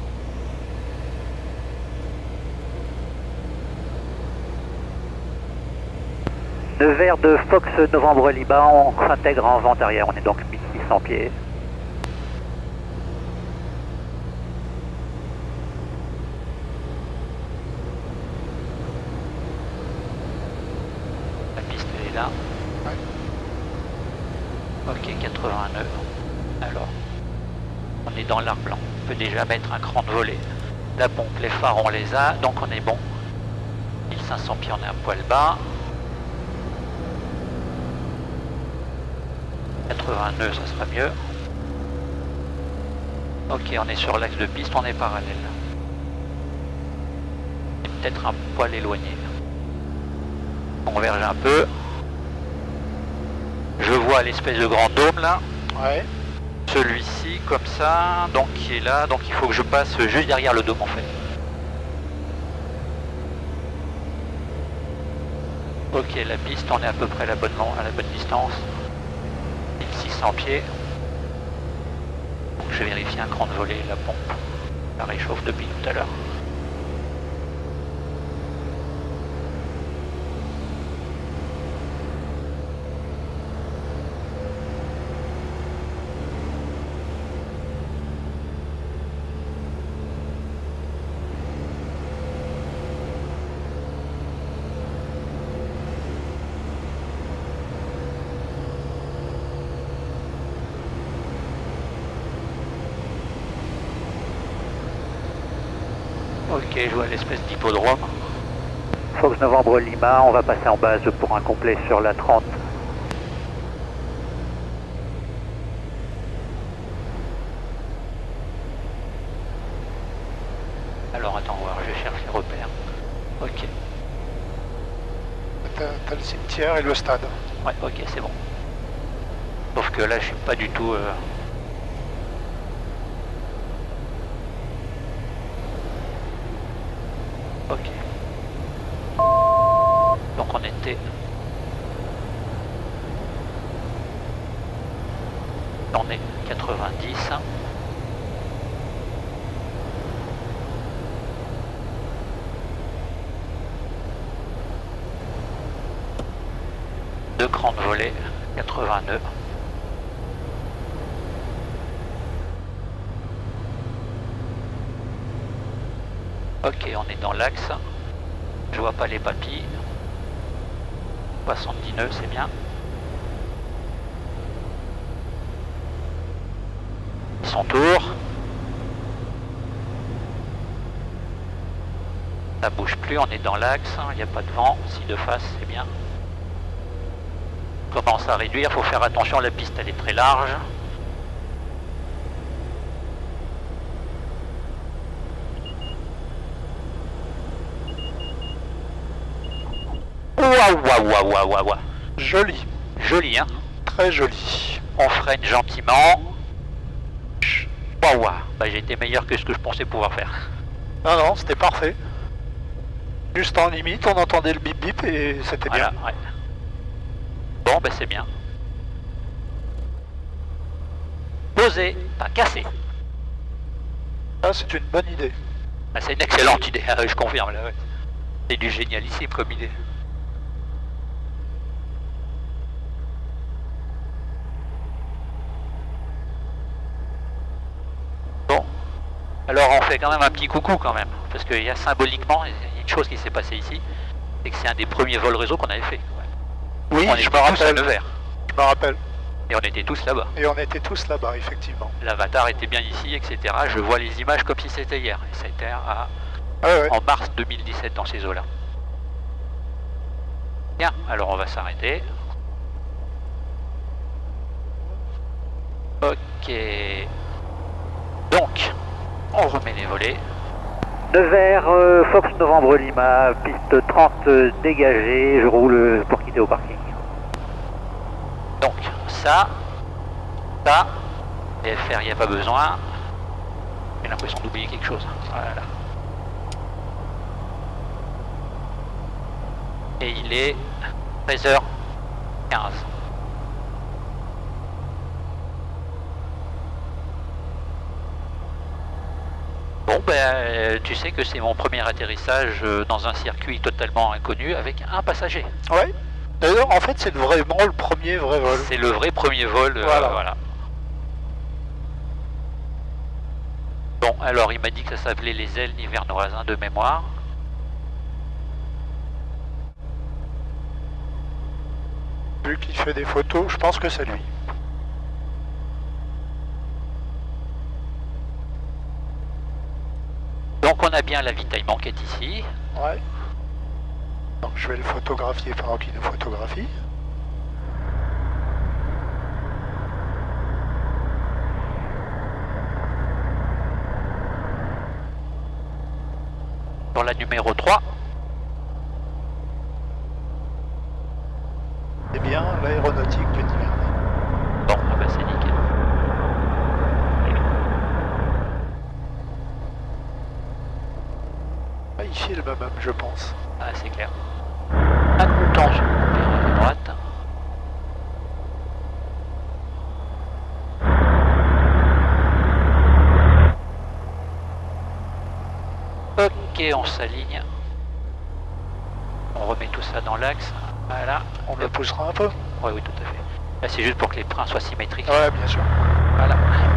Nevers de Fox Novembre Lima, on s'intègre en vente arrière, on est donc mille six cents pieds. Ok, quatre-vingt-neuf. Alors, on est dans l'arc blanc. On peut déjà mettre un cran de volée. La pompe, les phares, on les a, donc on est bon. mille cinq cents pieds, on est un poil bas. quatre-vingt-deux, ça sera mieux. Ok, on est sur l'axe de piste, on est parallèle. Peut-être un poil éloigné. On converge un peu. Je vois l'espèce de grand dôme là. Ouais. Celui-ci comme ça, donc qui est là, donc il faut que je passe juste derrière le dôme en fait. Ok, la piste, on est à peu près à la bonne, à la bonne distance. mille six cents pieds. Donc je vérifie un cran de volée, la pompe. La réchauffe depuis tout à l'heure. Ok, je vois l'espèce d'hippodrome. Fox Novembre Lima, on va passer en base pour un complet sur la trente. Alors attends, voir, je cherche les repères. Ok. T'as t'as le cimetière et le stade. Ouais, ok, c'est bon. Sauf que là, je suis pas du tout... Euh... Ok. Donc on était... On est quatre-vingt-dix. Deux crans de volée, quatre-vingt-deux. Ok, on est dans l'axe. Je vois pas les papilles. soixante-dix nœuds, c'est bien. Son tour. Ça bouge plus, on est dans l'axe. Il n'y a pas de vent. Si de face, c'est bien. On commence à réduire. Il faut faire attention, la piste elle est très large. Waouh, waouh, waouh, waouh, waouh, waouh. Joli. Joli, hein. Très joli. On freine gentiment. Waouh, waouh. Bah, j'ai été meilleur que ce que je pensais pouvoir faire. Non, non, c'était parfait. Juste en limite, on entendait le bip bip et c'était Voilà, bien. ouais. Bon, bah c'est bien. Posé, pas cassé. Ah, c'est une bonne idée. Ah, c'est une excellente idée, je confirme. Là, ouais. C'est du génialissime comme idée. Bon, alors on fait quand même un petit coucou quand même, parce qu'il y a symboliquement, il y a une chose qui s'est passée ici, c'est que c'est un des premiers vols réseau qu'on avait fait. Ouais. Oui, on je était me tous à rappelle. Nevers. Je me rappelle. Et on était tous là-bas. Et on était tous là-bas, effectivement. L'avatar était bien ici, et cetera. Je vois les images comme si c'était hier. Et c'était à... Ouais, ouais. en mars deux mille dix-sept dans ces eaux-là. Bien, alors on va s'arrêter. Ok. Donc, on remet les volets. Nevers, euh, Fox Novembre Lima, piste trente euh, dégagée, je roule pour quitter au parking. Donc, ça, ça, et F R, il n'y a pas besoin. J'ai l'impression d'oublier quelque chose. Voilà. Et il est treize heures quinze. Bon, ben, tu sais que c'est mon premier atterrissage dans un circuit totalement inconnu avec un passager. Ouais. D'ailleurs, en fait, c'est vraiment le premier vrai vol. C'est le vrai premier vol. Euh, Voilà. voilà. Bon, alors il m'a dit que ça s'appelait les ailes nivernoises hein, de mémoire. Vu qu'il fait des photos, je pense que c'est lui. Donc on a bien l'avitaillement qui est ici. Ouais. Donc je vais le photographier pendant qu'il nous photographie. Pour la numéro trois. C'est bien l'aéronautique du Nivernais. Bon, ah bah c'est nickel. Ah, il filme même, je pense. Ah, c'est clair. Un coup de temps sur la droite. Ok, on s'aligne. On remet tout ça dans l'axe. Voilà. On le poussera un peu. Oui, oui, tout à fait. Là, c'est juste pour que les freins soient symétriques. Ouais, bien sûr. Voilà.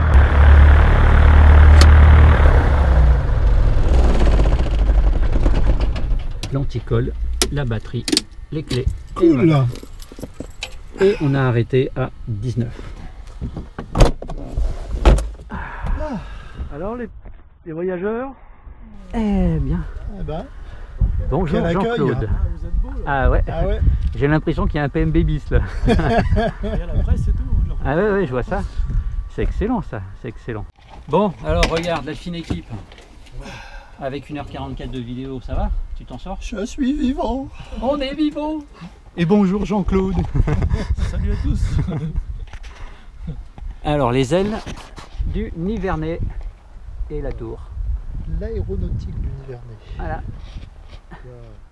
L'anticole, la batterie, les clés. Cool. Et, voilà. Et on a arrêté à dix-neuf. Alors les, les voyageurs? Eh bien. Eh ben, Bonjour quel accueil. Jean-Claude. Ah, vous êtes beau là. Ah ouais, Ah ouais. j'ai l'impression qu'il y a un P M B bis là. Il y a la presse et tout. Genre. Ah ouais, ouais, je vois ça. C'est excellent ça, c'est excellent. Bon, alors regarde, la fine équipe. Avec une heure quarante-quatre de vidéo, ça va? Tu t'en sors? Je suis vivant. On est vivant. Et bonjour Jean-Claude. Salut à tous. Alors les ailes du Nivernais et la tour. L'aéronautique du Nivernais. Voilà. Wow.